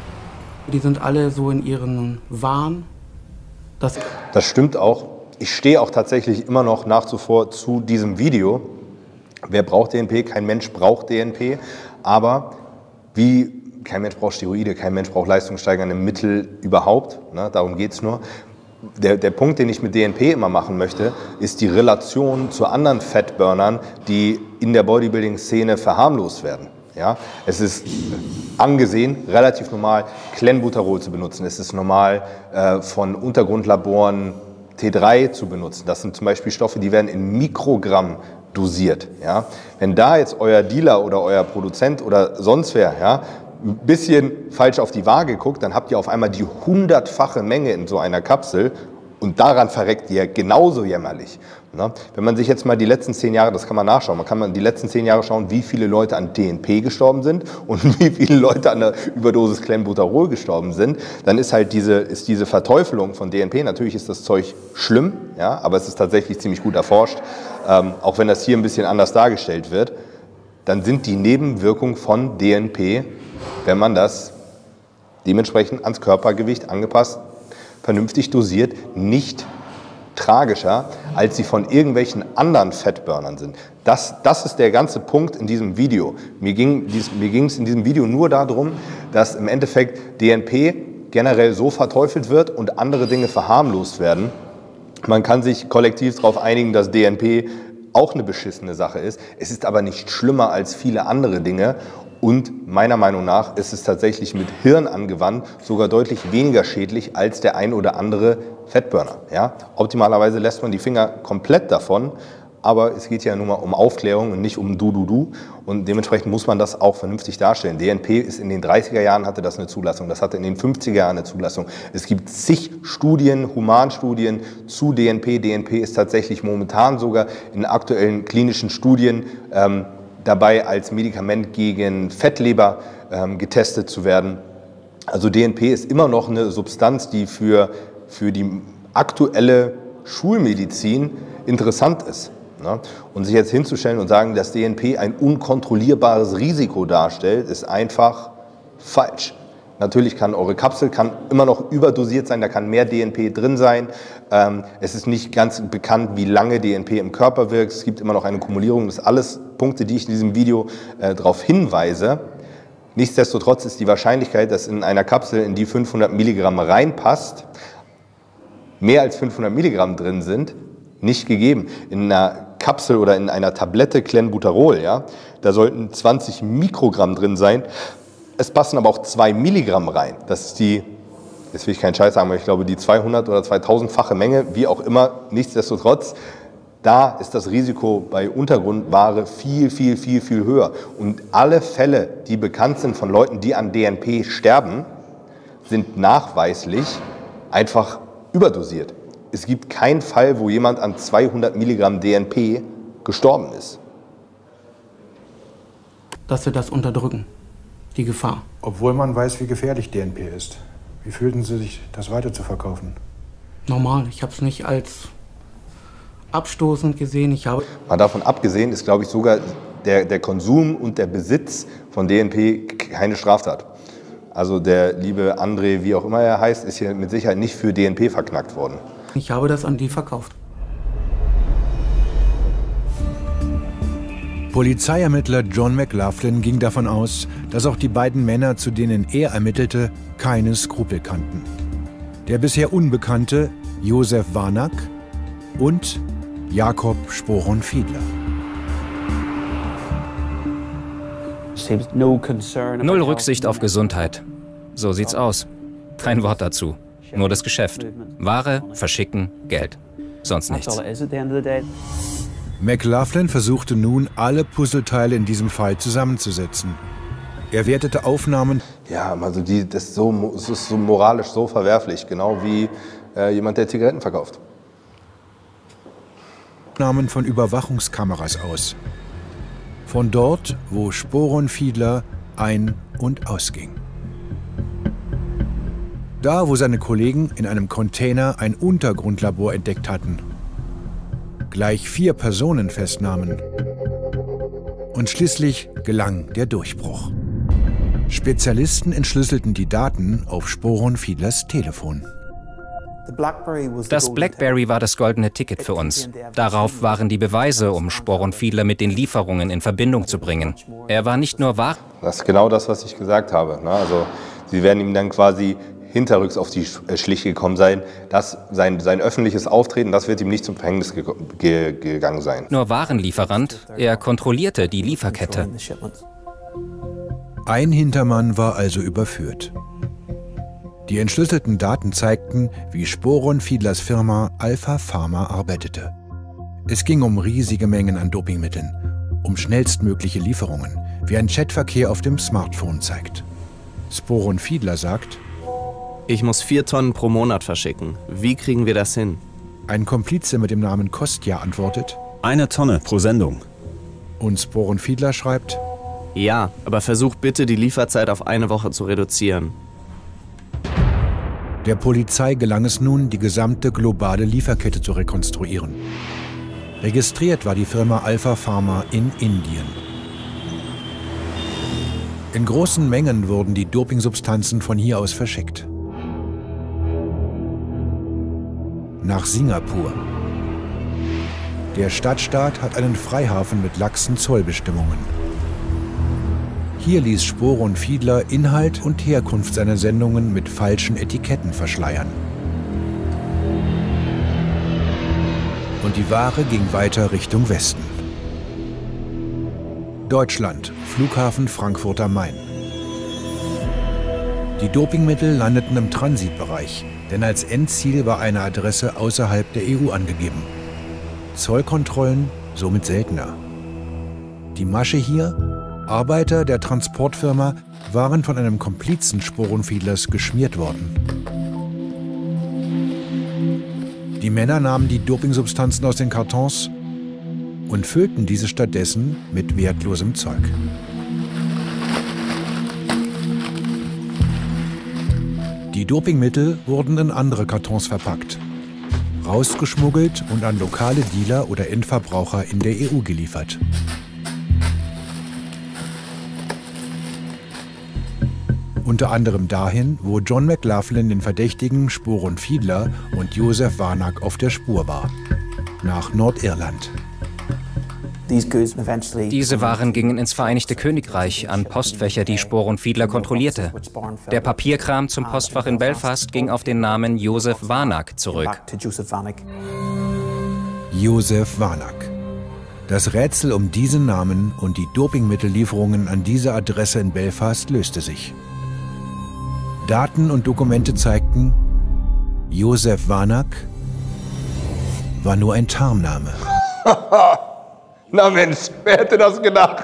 Die sind alle so in ihren Wahn. Dass das stimmt auch. Ich stehe auch tatsächlich immer noch nach wie vor zu diesem Video. Wer braucht D N P? Kein Mensch braucht D N P. Aber wie kein Mensch braucht Steroide, kein Mensch braucht leistungssteigernde Mittel überhaupt. Ne? Darum geht es nur. Der, der Punkt, den ich mit D N P immer machen möchte, ist die Relation zu anderen Fettburnern, die in der Bodybuilding-Szene verharmlost werden. Ja? Es ist angesehen, relativ normal, Clenbuterol zu benutzen. Es ist normal, äh, von Untergrundlaboren T drei zu benutzen. Das sind zum Beispiel Stoffe, die werden in Mikrogramm dosiert. Ja? Wenn da jetzt euer Dealer oder euer Produzent oder sonst wer ja, ein bisschen falsch auf die Waage guckt, dann habt ihr auf einmal die hundertfache Menge in so einer Kapsel und daran verreckt ihr genauso jämmerlich. Ne? Wenn man sich jetzt mal die letzten zehn Jahre, das kann man nachschauen, man kann mal die letzten zehn Jahre schauen, wie viele Leute an D N P gestorben sind und wie viele Leute an der Überdosis Clenbuterol gestorben sind, dann ist halt diese, ist diese Verteufelung von D N P, natürlich ist das Zeug schlimm, ja, aber es ist tatsächlich ziemlich gut erforscht, ähm, auch wenn das hier ein bisschen anders dargestellt wird, dann sind die Nebenwirkungen von D N P, wenn man das dementsprechend ans Körpergewicht angepasst, vernünftig dosiert, nicht tragischer, als sie von irgendwelchen anderen Fettburnern sind. Das, das ist der ganze Punkt in diesem Video. Mir ging dies, mir ging es in diesem Video nur darum, dass im Endeffekt D N P generell so verteufelt wird und andere Dinge verharmlost werden. Man kann sich kollektiv darauf einigen, dass D N P auch eine beschissene Sache ist. Es ist aber nicht schlimmer als viele andere Dinge. Und meiner Meinung nach ist es tatsächlich mit Hirn angewandt sogar deutlich weniger schädlich als der ein oder andere Fettburner. Ja? Optimalerweise lässt man die Finger komplett davon, aber es geht ja nun mal um Aufklärung und nicht um Du-Du-Du. Und dementsprechend muss man das auch vernünftig darstellen. D N P ist in den dreißiger Jahren hatte das eine Zulassung, das hatte in den fünfziger Jahren eine Zulassung. Es gibt zig Studien, Humanstudien zu D N P. D N P ist tatsächlich momentan sogar in aktuellen klinischen Studien ähm, dabei, als Medikament gegen Fettleber ähm, getestet zu werden. Also D N P ist immer noch eine Substanz, die für, für die aktuelle Schulmedizin interessant ist. Ne? Und sich jetzt hinzustellen und sagen, dass D N P ein unkontrollierbares Risiko darstellt, ist einfach falsch. Natürlich kann eure Kapsel kann immer noch überdosiert sein, da kann mehr D N P drin sein. Ähm, es ist nicht ganz bekannt, wie lange D N P im Körper wirkt. Es gibt immer noch eine Kumulierung. Das sind alles Punkte, die ich in diesem Video äh, darauf hinweise. Nichtsdestotrotz ist die Wahrscheinlichkeit, dass in einer Kapsel, in die fünfhundert Milligramm reinpasst, mehr als fünfhundert Milligramm drin sind, nicht gegeben. In einer Kapsel oder in einer Tablette Clenbuterol, ja, da sollten zwanzig Mikrogramm drin sein. Es passen aber auch zwei Milligramm rein. Das ist die, jetzt will ich keinen Scheiß sagen, aber ich glaube die zweihundert- oder zweitausendfache Menge, wie auch immer. Nichtsdestotrotz, da ist das Risiko bei Untergrundware viel, viel, viel, viel höher. Und alle Fälle, die bekannt sind von Leuten, die an D N P sterben, sind nachweislich einfach überdosiert. Es gibt keinen Fall, wo jemand an zweihundert Milligramm D N P gestorben ist. Dass wir das unterdrücken, die Gefahr. Obwohl man weiß, wie gefährlich D N P ist. Wie fühlten Sie sich, das weiter zu verkaufen? Normal, ich habe es nicht als abstoßend gesehen. Ich habe Mal davon abgesehen ist, glaube ich, sogar der, der Konsum und der Besitz von D N P keine Straftat. Also der liebe André, wie auch immer er heißt, ist hier mit Sicherheit nicht für D N P verknackt worden. Ich habe das an die verkauft. Polizeiermittler John McLaughlin ging davon aus, dass auch die beiden Männer, zu denen er ermittelte, keine Skrupel kannten. Der bisher Unbekannte Josef Warnack und Jakob Sporon-Fiedler. Null Rücksicht auf Gesundheit. So sieht's aus. Kein Wort dazu. Nur das Geschäft. Ware, verschicken, Geld. Sonst nichts. McLaughlin versuchte nun, alle Puzzleteile in diesem Fall zusammenzusetzen. Er wertete Aufnahmen. Ja, also die, das, ist so, das ist so moralisch so verwerflich, genau wie äh, jemand, der Zigaretten verkauft. Aufnahmen von Überwachungskameras aus. Von dort, wo Sporon-Fiedler ein- und ausging. Da, wo seine Kollegen in einem Container ein Untergrundlabor entdeckt hatten. Gleich vier Personen festnahmen. Und schließlich gelang der Durchbruch. Spezialisten entschlüsselten die Daten auf Sporon-Fiedlers Telefon. Das BlackBerry war das goldene Ticket für uns. Darauf waren die Beweise, um Sporon-Fiedler mit den Lieferungen in Verbindung zu bringen. Er war nicht nur wahr. Das ist genau das, was ich gesagt habe. Also, sie werden ihm dann quasi hinterrücks auf die Schliche gekommen sein. Das, sein, sein öffentliches Auftreten, das wird ihm nicht zum Verhängnis ge ge gegangen sein. Nur Warenlieferant, er kontrollierte die Lieferkette. Ein Hintermann war also überführt. Die entschlüsselten Daten zeigten, wie Sporon-Fiedlers Firma Alpha Pharma arbeitete. Es ging um riesige Mengen an Dopingmitteln, um schnellstmögliche Lieferungen, wie ein Chatverkehr auf dem Smartphone zeigt. Sporon-Fiedler sagt: Ich muss vier Tonnen pro Monat verschicken. Wie kriegen wir das hin? Ein Komplize mit dem Namen Kostja antwortet: Eine Tonne pro Sendung. Und Sporon-Fiedler schreibt: Ja, aber versuch bitte, die Lieferzeit auf eine Woche zu reduzieren. Der Polizei gelang es nun, die gesamte globale Lieferkette zu rekonstruieren. Registriert war die Firma Alpha Pharma in Indien. In großen Mengen wurden die Dopingsubstanzen von hier aus verschickt. nach Singapur. Der Stadtstaat hat einen Freihafen mit laxen Zollbestimmungen. Hier ließ Sporon Fiedler Inhalt und Herkunft seiner Sendungen mit falschen Etiketten verschleiern. Und die Ware ging weiter Richtung Westen. Deutschland, Flughafen Frankfurt am Main. Die Dopingmittel landeten im Transitbereich, denn als Endziel war eine Adresse außerhalb der E U angegeben. Zollkontrollen somit seltener. Die Masche hier: Arbeiter der Transportfirma waren von einem Komplizen Sporon Fiedlers geschmiert worden. Die Männer nahmen die Dopingsubstanzen aus den Kartons und füllten diese stattdessen mit wertlosem Zeug. Die Dopingmittel wurden in andere Kartons verpackt, rausgeschmuggelt und an lokale Dealer oder Endverbraucher in der E U geliefert. Unter anderem dahin, wo John McLaughlin den Verdächtigen Sporon Fiedler und Josef Warnack auf der Spur war: nach Nordirland. Diese Waren gingen ins Vereinigte Königreich an Postwächter, die Sporon Fiedler kontrollierte. Der Papierkram zum Postfach in Belfast ging auf den Namen Josef Warnack zurück. Josef Warnack. Das Rätsel um diesen Namen und die Dopingmittellieferungen an diese Adresse in Belfast löste sich. Daten und Dokumente zeigten, Josef Warnack war nur ein Tarnname. Na Mensch, wer hätte das gedacht?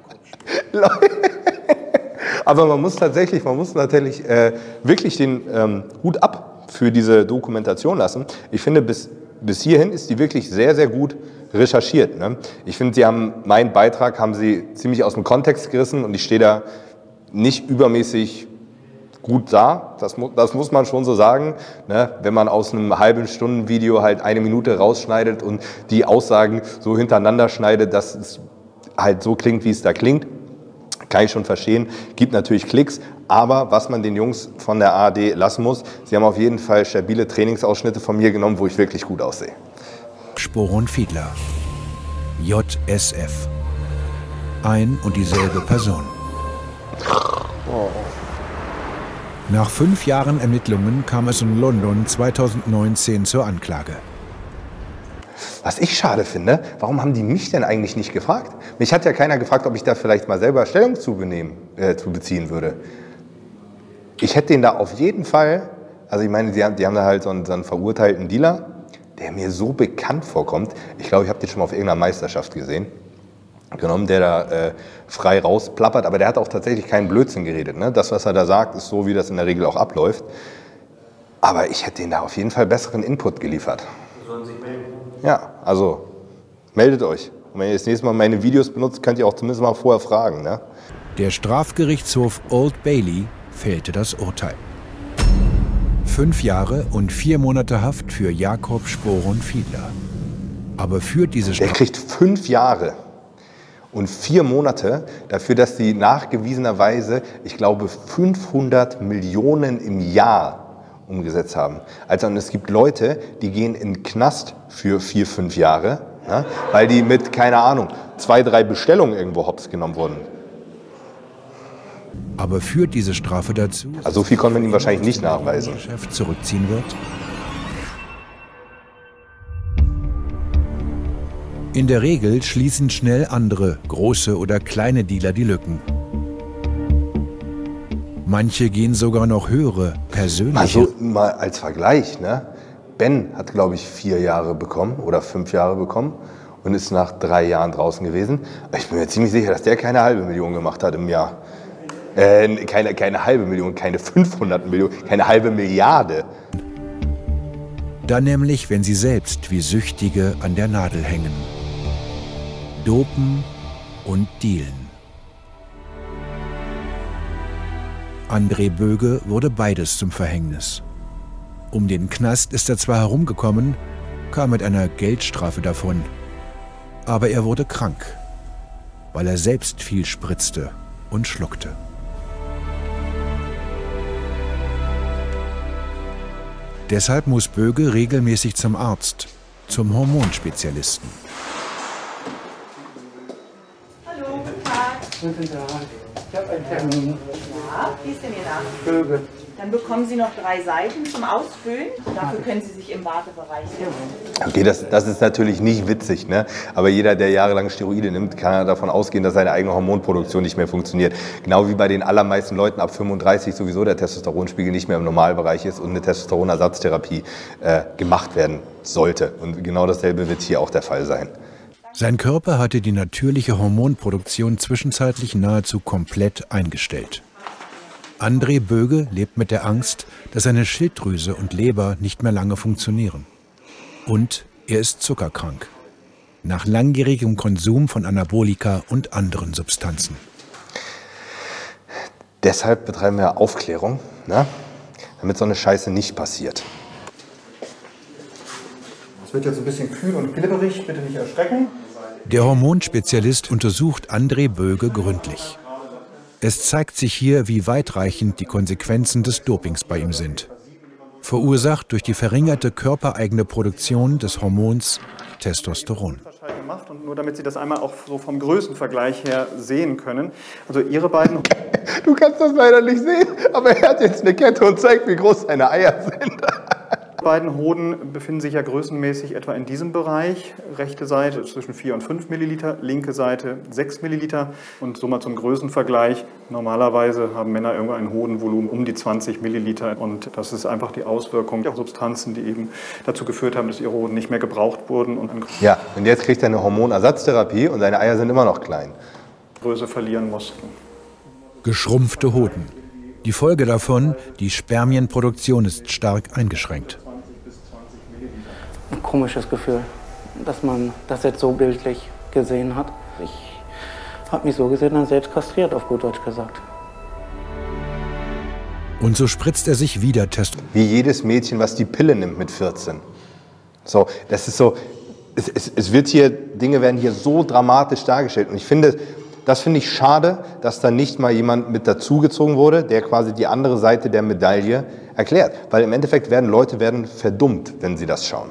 Aber man muss tatsächlich, man muss natürlich äh, wirklich den ähm, Hut ab für diese Dokumentation lassen. Ich finde, bis, bis hierhin ist die wirklich sehr, sehr gut recherchiert. Ne? Ich finde, sie haben meinen Beitrag haben sie ziemlich aus dem Kontext gerissen und ich stehe da nicht übermäßig gut da, das, mu das muss man schon so sagen, ne? Wenn man aus einem halben Stunden Video halt eine Minute rausschneidet und die Aussagen so hintereinander schneidet, dass es halt so klingt, wie es da klingt, kann ich schon verstehen, gibt natürlich Klicks, aber was man den Jungs von der A R D lassen muss, sie haben auf jeden Fall stabile Trainingsausschnitte von mir genommen, wo ich wirklich gut aussehe. Sporon Fiedler, J S F, ein und dieselbe Person. Oh. Nach fünf Jahren Ermittlungen kam es in London zweitausendneunzehn zur Anklage. Was ich schade finde, warum haben die mich denn eigentlich nicht gefragt? Mich hat ja keiner gefragt, ob ich da vielleicht mal selber Stellung zu, benehmen, äh, zu beziehen würde. Ich hätte den da auf jeden Fall, also ich meine, die haben, die haben da halt so einen, so einen verurteilten Dealer, der mir so bekannt vorkommt. Ich glaube, ich habe den schon mal auf irgendeiner Meisterschaft gesehen. Genommen, der da äh, frei rausplappert, aber der hat auch tatsächlich keinen Blödsinn geredet. Ne? Das, was er da sagt, ist so, wie das in der Regel auch abläuft. Aber ich hätte denen da auf jeden Fall besseren Input geliefert. Sie sollen sich melden. Ja, also meldet euch. Und wenn ihr das nächste Mal meine Videos benutzt, könnt ihr auch zumindest mal vorher fragen. Ne? Der Strafgerichtshof Old Bailey fällte das Urteil. Fünf Jahre und vier Monate Haft für Jakob Sporon Fiedler. Aber für diese Straf- Der kriegt fünf Jahre. Und vier Monate dafür, dass sie nachgewiesenerweise, ich glaube, fünfhundert Millionen im Jahr umgesetzt haben. Also und es gibt Leute, die gehen in den Knast für vier, fünf Jahre, ne, weil die mit, keine Ahnung, zwei, drei Bestellungen irgendwo hops genommen wurden. Aber führt diese Strafe dazu, also so viel konnte man ihm wahrscheinlich nicht nachweisen, Geschäft zurückziehen wird? In der Regel schließen schnell andere, große oder kleine Dealer die Lücken. Manche gehen sogar noch höhere, persönliche. Also mal als Vergleich, ne? Ben hat, glaube ich, vier Jahre bekommen oder fünf Jahre bekommen und ist nach drei Jahren draußen gewesen. Ich bin mir ziemlich sicher, dass der keine halbe Million gemacht hat im Jahr. Äh, keine, keine halbe Million, keine fünfhundert Millionen, keine halbe Milliarde. Dann nämlich, wenn sie selbst wie Süchtige an der Nadel hängen. Dopen und dealen. André Böge wurde beides zum Verhängnis. Um den Knast ist er zwar herumgekommen, kam mit einer Geldstrafe davon. Aber er wurde krank, weil er selbst viel spritzte und schluckte. Deshalb muss Böge regelmäßig zum Arzt, zum Hormonspezialisten. Hallo, guten Tag. Guten Tag. Ich habe einen Termin. Ja, wie ist denn Ihr Name? Böge. Dann bekommen Sie noch drei Seiten zum Ausfüllen. Dafür können Sie sich im Wartebereich setzen. Okay, das, das ist natürlich nicht witzig, ne? Aber jeder, der jahrelang Steroide nimmt, kann ja davon ausgehen, dass seine eigene Hormonproduktion nicht mehr funktioniert. Genau wie bei den allermeisten Leuten ab fünfunddreißig sowieso der Testosteronspiegel nicht mehr im Normalbereich ist und eine Testosteronersatztherapie äh, gemacht werden sollte. Und genau dasselbe wird hier auch der Fall sein. Sein Körper hatte die natürliche Hormonproduktion zwischenzeitlich nahezu komplett eingestellt. André Böge lebt mit der Angst, dass seine Schilddrüse und Leber nicht mehr lange funktionieren. Und er ist zuckerkrank. Nach langjährigem Konsum von Anabolika und anderen Substanzen. Deshalb betreiben wir Aufklärung, ne? Damit so eine Scheiße nicht passiert. Es wird jetzt ein bisschen kühl und glibberig, bitte nicht erschrecken. Der Hormonspezialist untersucht André Böge gründlich. Es zeigt sich hier, wie weitreichend die Konsequenzen des Dopings bei ihm sind. Verursacht durch die verringerte körpereigene Produktion des Hormons Testosteron. Gemacht und nur damit Sie das einmal auch so vom Größenvergleich her sehen können. Also Ihre beiden... Du kannst das leider nicht sehen, aber er hat jetzt eine Kette und zeigt, wie groß seine Eier sind. Die beiden Hoden befinden sich ja größenmäßig etwa in diesem Bereich. Rechte Seite zwischen vier und fünf Milliliter, linke Seite sechs Milliliter. Und so mal zum Größenvergleich. Normalerweise haben Männer irgendwo ein Hodenvolumen um die zwanzig Milliliter. Und das ist einfach die Auswirkung der Substanzen, die eben dazu geführt haben, dass ihre Hoden nicht mehr gebraucht wurden. Und ja, und jetzt kriegt er eine Hormonersatztherapie und seine Eier sind immer noch klein. Größe verlieren mussten. Geschrumpfte Hoden. Die Folge davon, die Spermienproduktion ist stark eingeschränkt. Ein komisches Gefühl, dass man das jetzt so bildlich gesehen hat. Ich habe mich so gesehen dann selbst kastriert, auf gut Deutsch gesagt. Und so spritzt er sich wieder Testosteron. Wie jedes Mädchen, was die Pille nimmt mit vierzehn. So, das ist so, es, es, es wird hier, Dinge werden hier so dramatisch dargestellt. Und ich finde, das finde ich schade, dass da nicht mal jemand mit dazugezogen wurde, der quasi die andere Seite der Medaille erklärt. Weil im Endeffekt werden Leute werden verdummt, wenn sie das schauen.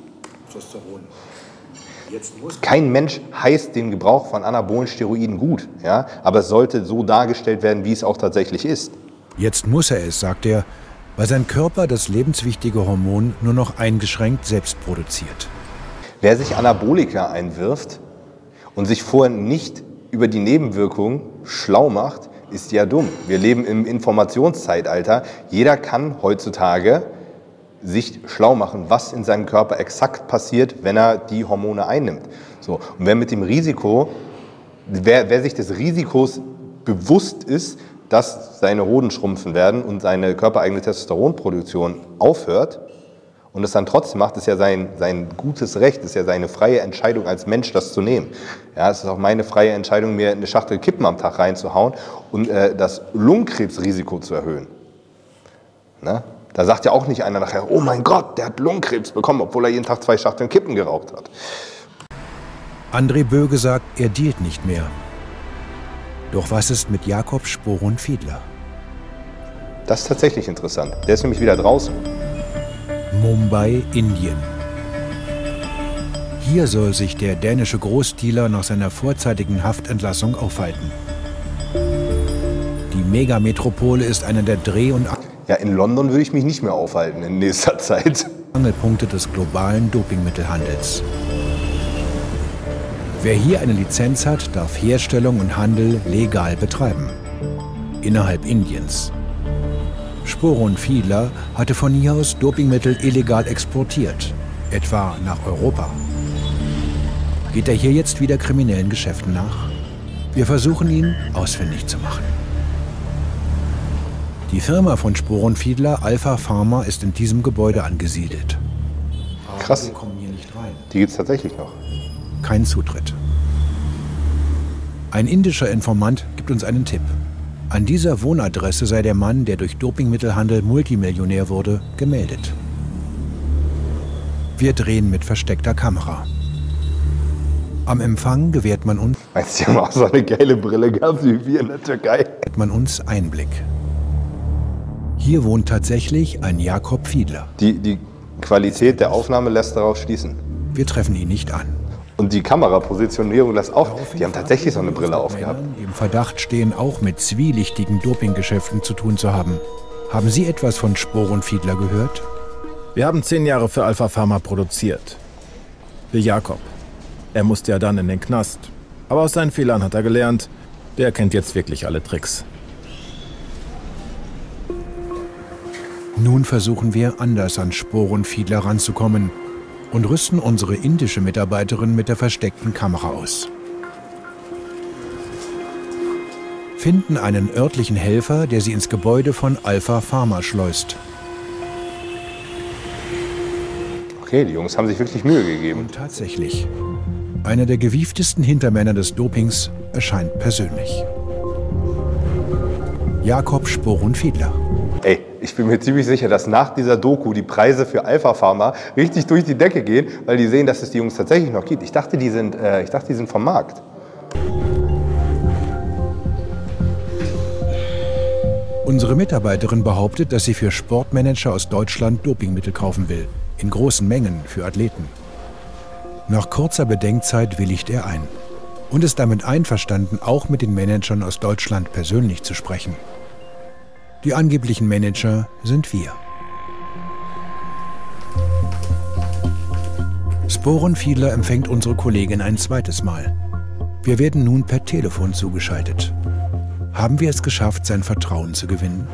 Kein Mensch heißt den Gebrauch von anabolen Steroiden gut, ja? Aber es sollte so dargestellt werden, wie es auch tatsächlich ist. Jetzt muss er es, sagt er, weil sein Körper das lebenswichtige Hormon nur noch eingeschränkt selbst produziert. Wer sich Anabolika einwirft und sich vorher nicht über die Nebenwirkungen schlau macht, ist ja dumm. Wir leben im Informationszeitalter. Jeder kann heutzutage sich schlau machen, was in seinem Körper exakt passiert, wenn er die Hormone einnimmt. So. Und wer mit dem Risiko, wer, wer sich des Risikos bewusst ist, dass seine Hoden schrumpfen werden und seine körpereigene Testosteronproduktion aufhört und es dann trotzdem macht, ist ja sein, sein gutes Recht, ist ja seine freie Entscheidung als Mensch, das zu nehmen. Ja, es ist auch meine freie Entscheidung, mir eine Schachtel Kippen am Tag reinzuhauen und äh, das Lungenkrebsrisiko zu erhöhen. Ne? Da sagt ja auch nicht einer nachher, oh mein Gott, der hat Lungenkrebs bekommen, obwohl er jeden Tag zwei Schachteln Kippen geraucht hat. André Böge sagt, er dealt nicht mehr. Doch was ist mit Jakob Sporon-Fiedler? Das ist tatsächlich interessant. Der ist nämlich wieder draußen. Mumbai, Indien. Hier soll sich der dänische Großdealer nach seiner vorzeitigen Haftentlassung aufhalten. Die Megametropole ist einer der Dreh- und Ja, in London würde ich mich nicht mehr aufhalten in nächster Zeit. Angelpunkte des globalen Dopingmittelhandels. Wer hier eine Lizenz hat, darf Herstellung und Handel legal betreiben. Innerhalb Indiens. Sporon-Fiedler hatte von hier aus Dopingmittel illegal exportiert, etwa nach Europa. Geht er hier jetzt wieder kriminellen Geschäften nach? Wir versuchen ihn ausfindig zu machen. Die Firma von Sporon-Fiedler, Alpha Pharma, ist in diesem Gebäude angesiedelt. Krass. Wir kommen hier nicht rein. Die gibt es tatsächlich noch. Kein Zutritt. Ein indischer Informant gibt uns einen Tipp. An dieser Wohnadresse sei der Mann, der durch Dopingmittelhandel Multimillionär wurde, gemeldet. Wir drehen mit versteckter Kamera. Am Empfang gewährt man uns... Meinst du, die haben auch so eine geile Brille gehabt wie wir in der Türkei? ...gewährt man uns Einblick. Hier wohnt tatsächlich ein Jakob Fiedler. Die, die Qualität der Aufnahme lässt darauf schließen. Wir treffen ihn nicht an. Und die Kamerapositionierung lässt auch, die haben tatsächlich so eine Brille aufgehabt. Die im Verdacht stehen, auch mit zwielichtigen Dopinggeschäften zu tun zu haben. Haben Sie etwas von Sporen Fiedler gehört? Wir haben zehn Jahre für Alpha Pharma produziert. Für Jakob. Er musste ja dann in den Knast. Aber aus seinen Fehlern hat er gelernt. Der kennt jetzt wirklich alle Tricks. Nun versuchen wir, anders an Sporen Fiedler ranzukommen und rüsten unsere indische Mitarbeiterin mit der versteckten Kamera aus. Finden einen örtlichen Helfer, der sie ins Gebäude von Alpha Pharma schleust. Okay, die Jungs haben sich wirklich Mühe gegeben. Und tatsächlich, einer der gewieftesten Hintermänner des Dopings erscheint persönlich. Jakob Sporen Fiedler. Ey, ich bin mir ziemlich sicher, dass nach dieser Doku die Preise für Alpha Pharma richtig durch die Decke gehen, weil die sehen, dass es die Jungs tatsächlich noch gibt. Ich dachte, die sind, äh, ich dachte, die sind vom Markt. Unsere Mitarbeiterin behauptet, dass sie für Sportmanager aus Deutschland Dopingmittel kaufen will. In großen Mengen für Athleten. Nach kurzer Bedenkzeit willigt er ein und ist damit einverstanden, auch mit den Managern aus Deutschland persönlich zu sprechen. Die angeblichen Manager sind wir. Sporen Fiedler empfängt unsere Kollegin ein zweites Mal. Wir werden nun per Telefon zugeschaltet. Haben wir es geschafft, sein Vertrauen zu gewinnen?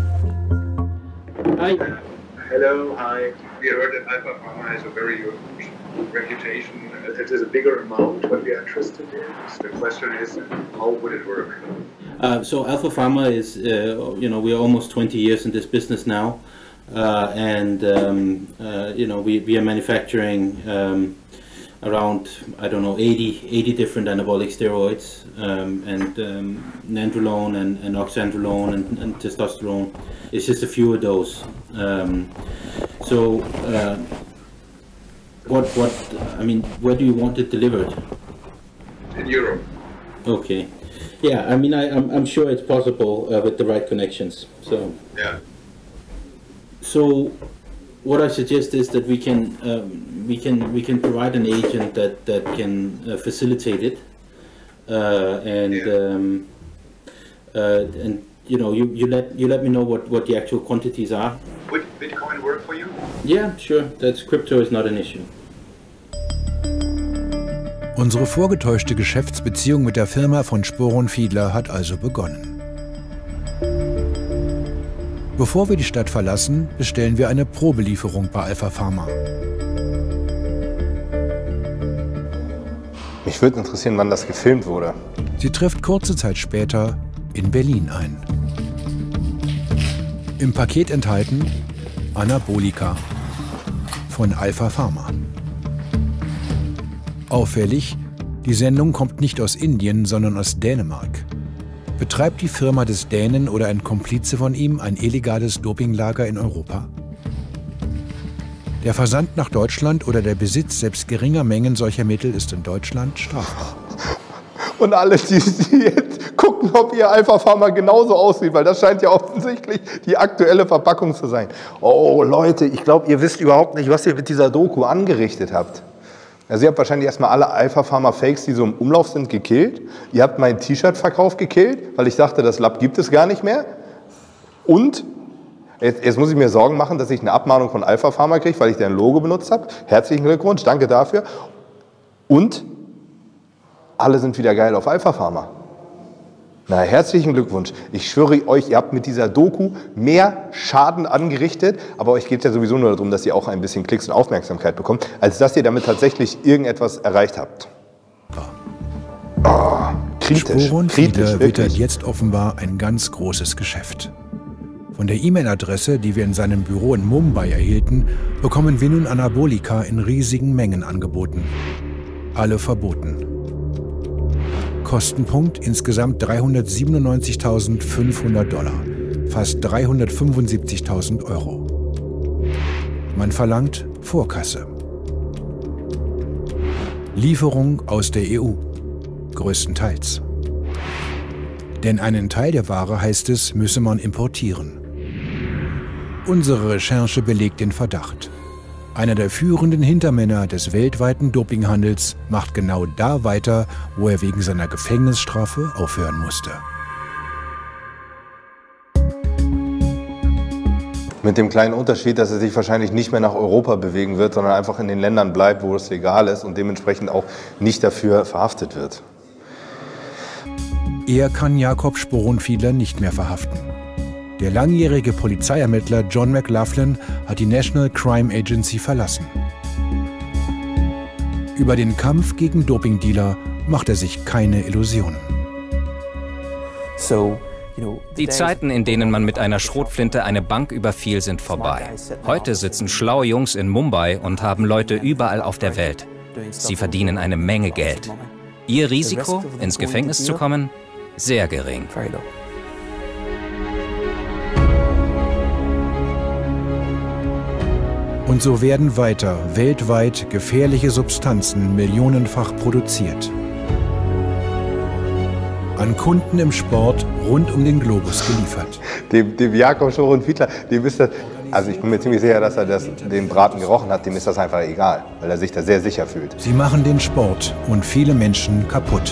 Hi. Hello, hi. We heard that Alpha Pharma has a very good reputation. It is a bigger amount what we are interested in. So the question is, how would it work? Uh, so Alpha Pharma is, uh, you know, we are almost twenty years in this business now, uh, and um, uh, you know, we we are manufacturing um, around, I don't know, eighty, eighty different anabolic steroids, um, and um, nandrolone and, and oxandrolone and, and testosterone. It's just a few of those. Um, so, uh, what, what, I mean, where do you want it delivered? In Europe. Okay. Yeah, I mean, I, I'm, I'm sure it's possible uh, with the right connections. So. Yeah. So, what I suggest is that we can um, we can we can provide an agent that that can uh, facilitate it, uh, and yeah. um, uh, and you know you, you let you let me know what, what the actual quantities are. Would Bitcoin work for you? Yeah, sure. That's crypto is not an issue. Unsere vorgetäuschte Geschäftsbeziehung mit der Firma von Sporen Fiedler hat also begonnen. Bevor wir die Stadt verlassen, bestellen wir eine Probelieferung bei Alpha Pharma. Mich würde interessieren, wann das gefilmt wurde. Sie trifft kurze Zeit später in Berlin ein. Im Paket enthalten Anabolika von Alpha Pharma. Auffällig, die Sendung kommt nicht aus Indien, sondern aus Dänemark. Betreibt die Firma des Dänen oder ein Komplize von ihm ein illegales Dopinglager in Europa? Der Versand nach Deutschland oder der Besitz selbst geringer Mengen solcher Mittel ist in Deutschland strafbar. Und alle, die, die jetzt gucken, ob ihr Alpha Pharma genauso aussieht, weil das scheint ja offensichtlich die aktuelle Verpackung zu sein. Oh Leute, ich glaube, ihr wisst überhaupt nicht, was ihr mit dieser Doku angerichtet habt. Also ihr habt wahrscheinlich erstmal alle Alpha Pharma Fakes, die so im Umlauf sind, gekillt. Ihr habt meinen T-Shirt-Verkauf gekillt, weil ich dachte, das Lab gibt es gar nicht mehr. Und jetzt, jetzt muss ich mir Sorgen machen, dass ich eine Abmahnung von Alpha Pharma kriege, weil ich deren Logo benutzt habe. Herzlichen Glückwunsch, danke dafür. Und alle sind wieder geil auf Alpha Pharma. Na, herzlichen Glückwunsch. Ich schwöre euch, ihr habt mit dieser Doku mehr Schaden angerichtet, aber euch geht es ja sowieso nur darum, dass ihr auch ein bisschen Klicks und Aufmerksamkeit bekommt, als dass ihr damit tatsächlich irgendetwas erreicht habt. Oh, kritisch. Sporen Fiedler wittert jetzt offenbar ein ganz großes Geschäft. Von der E-Mail-Adresse, die wir in seinem Büro in Mumbai erhielten, bekommen wir nun Anabolika in riesigen Mengen angeboten. Alle verboten. Kostenpunkt insgesamt dreihundertsiebenundneunzigtausendfünfhundert Dollar, fast dreihundertfünfundsiebzigtausend Euro. Man verlangt Vorkasse. Lieferung aus der E U, größtenteils. Denn einen Teil der Ware, heißt es, müsse man importieren. Unsere Recherche belegt den Verdacht. Einer der führenden Hintermänner des weltweiten Dopinghandels macht genau da weiter, wo er wegen seiner Gefängnisstrafe aufhören musste. Mit dem kleinen Unterschied, dass er sich wahrscheinlich nicht mehr nach Europa bewegen wird, sondern einfach in den Ländern bleibt, wo es legal ist und dementsprechend auch nicht dafür verhaftet wird. Er kann Jakob Sporenfiedler nicht mehr verhaften. Der langjährige Polizeiermittler John McLaughlin hat die National Crime Agency verlassen. Über den Kampf gegen Dopingdealer macht er sich keine Illusionen. Die Zeiten, in denen man mit einer Schrotflinte eine Bank überfiel, sind vorbei. Heute sitzen schlaue Jungs in Mumbai und haben Leute überall auf der Welt. Sie verdienen eine Menge Geld. Ihr Risiko, ins Gefängnis zu kommen, sehr gering. Und so werden weiter weltweit gefährliche Substanzen millionenfach produziert. An Kunden im Sport rund um den Globus geliefert. Dem, dem Jakob Sporenfiedler, dem ist das, also ich bin mir ziemlich sicher, dass er das, den Braten gerochen hat, dem ist das einfach egal, weil er sich da sehr sicher fühlt. Sie machen den Sport und viele Menschen kaputt.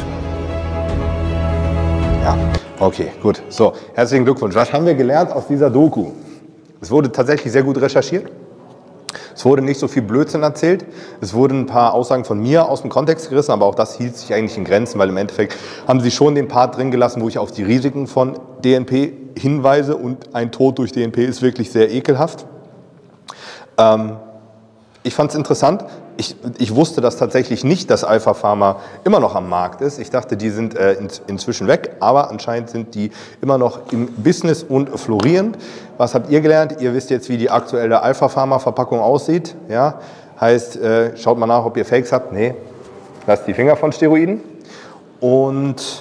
Ja, okay, gut. So, herzlichen Glückwunsch. Was haben wir gelernt aus dieser Doku? Es wurde tatsächlich sehr gut recherchiert. Es wurde nicht so viel Blödsinn erzählt. Es wurden ein paar Aussagen von mir aus dem Kontext gerissen, aber auch das hielt sich eigentlich in Grenzen, weil im Endeffekt haben sie schon den Part drin gelassen, wo ich auf die Risiken von D N P hinweise, und ein Tod durch D N P ist wirklich sehr ekelhaft. Ähm, ich fand es interessant. Ich, ich wusste das tatsächlich nicht, dass Alpha Pharma immer noch am Markt ist. Ich dachte, die sind äh, in, inzwischen weg, aber anscheinend sind die immer noch im Business und florierend. Was habt ihr gelernt? Ihr wisst jetzt, wie die aktuelle Alpha Pharma Verpackung aussieht. Ja? Heißt, äh, schaut mal nach, ob ihr Fakes habt. Nee, lasst die Finger von Steroiden. Und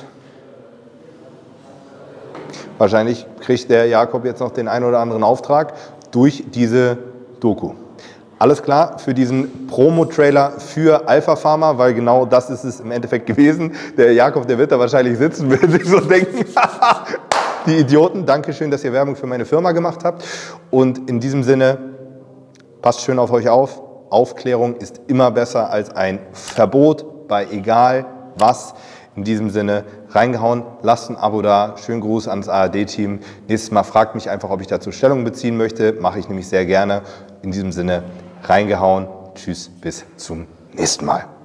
wahrscheinlich kriegt der Jakob jetzt noch den einen oder anderen Auftrag durch diese Doku. Alles klar für diesen Promo-Trailer für Alpha Pharma, weil genau das ist es im Endeffekt gewesen. Der Jakob, der wird da wahrscheinlich sitzen, will sich so denken, die Idioten, Dankeschön, dass ihr Werbung für meine Firma gemacht habt. Und in diesem Sinne, passt schön auf euch auf. Aufklärung ist immer besser als ein Verbot bei egal was. In diesem Sinne, reingehauen, lasst ein Abo da. Schönen Gruß ans A R D-Team. Nächstes Mal fragt mich einfach, ob ich dazu Stellung beziehen möchte. Mache ich nämlich sehr gerne. In diesem Sinne, reingehauen. Tschüss, bis zum nächsten Mal.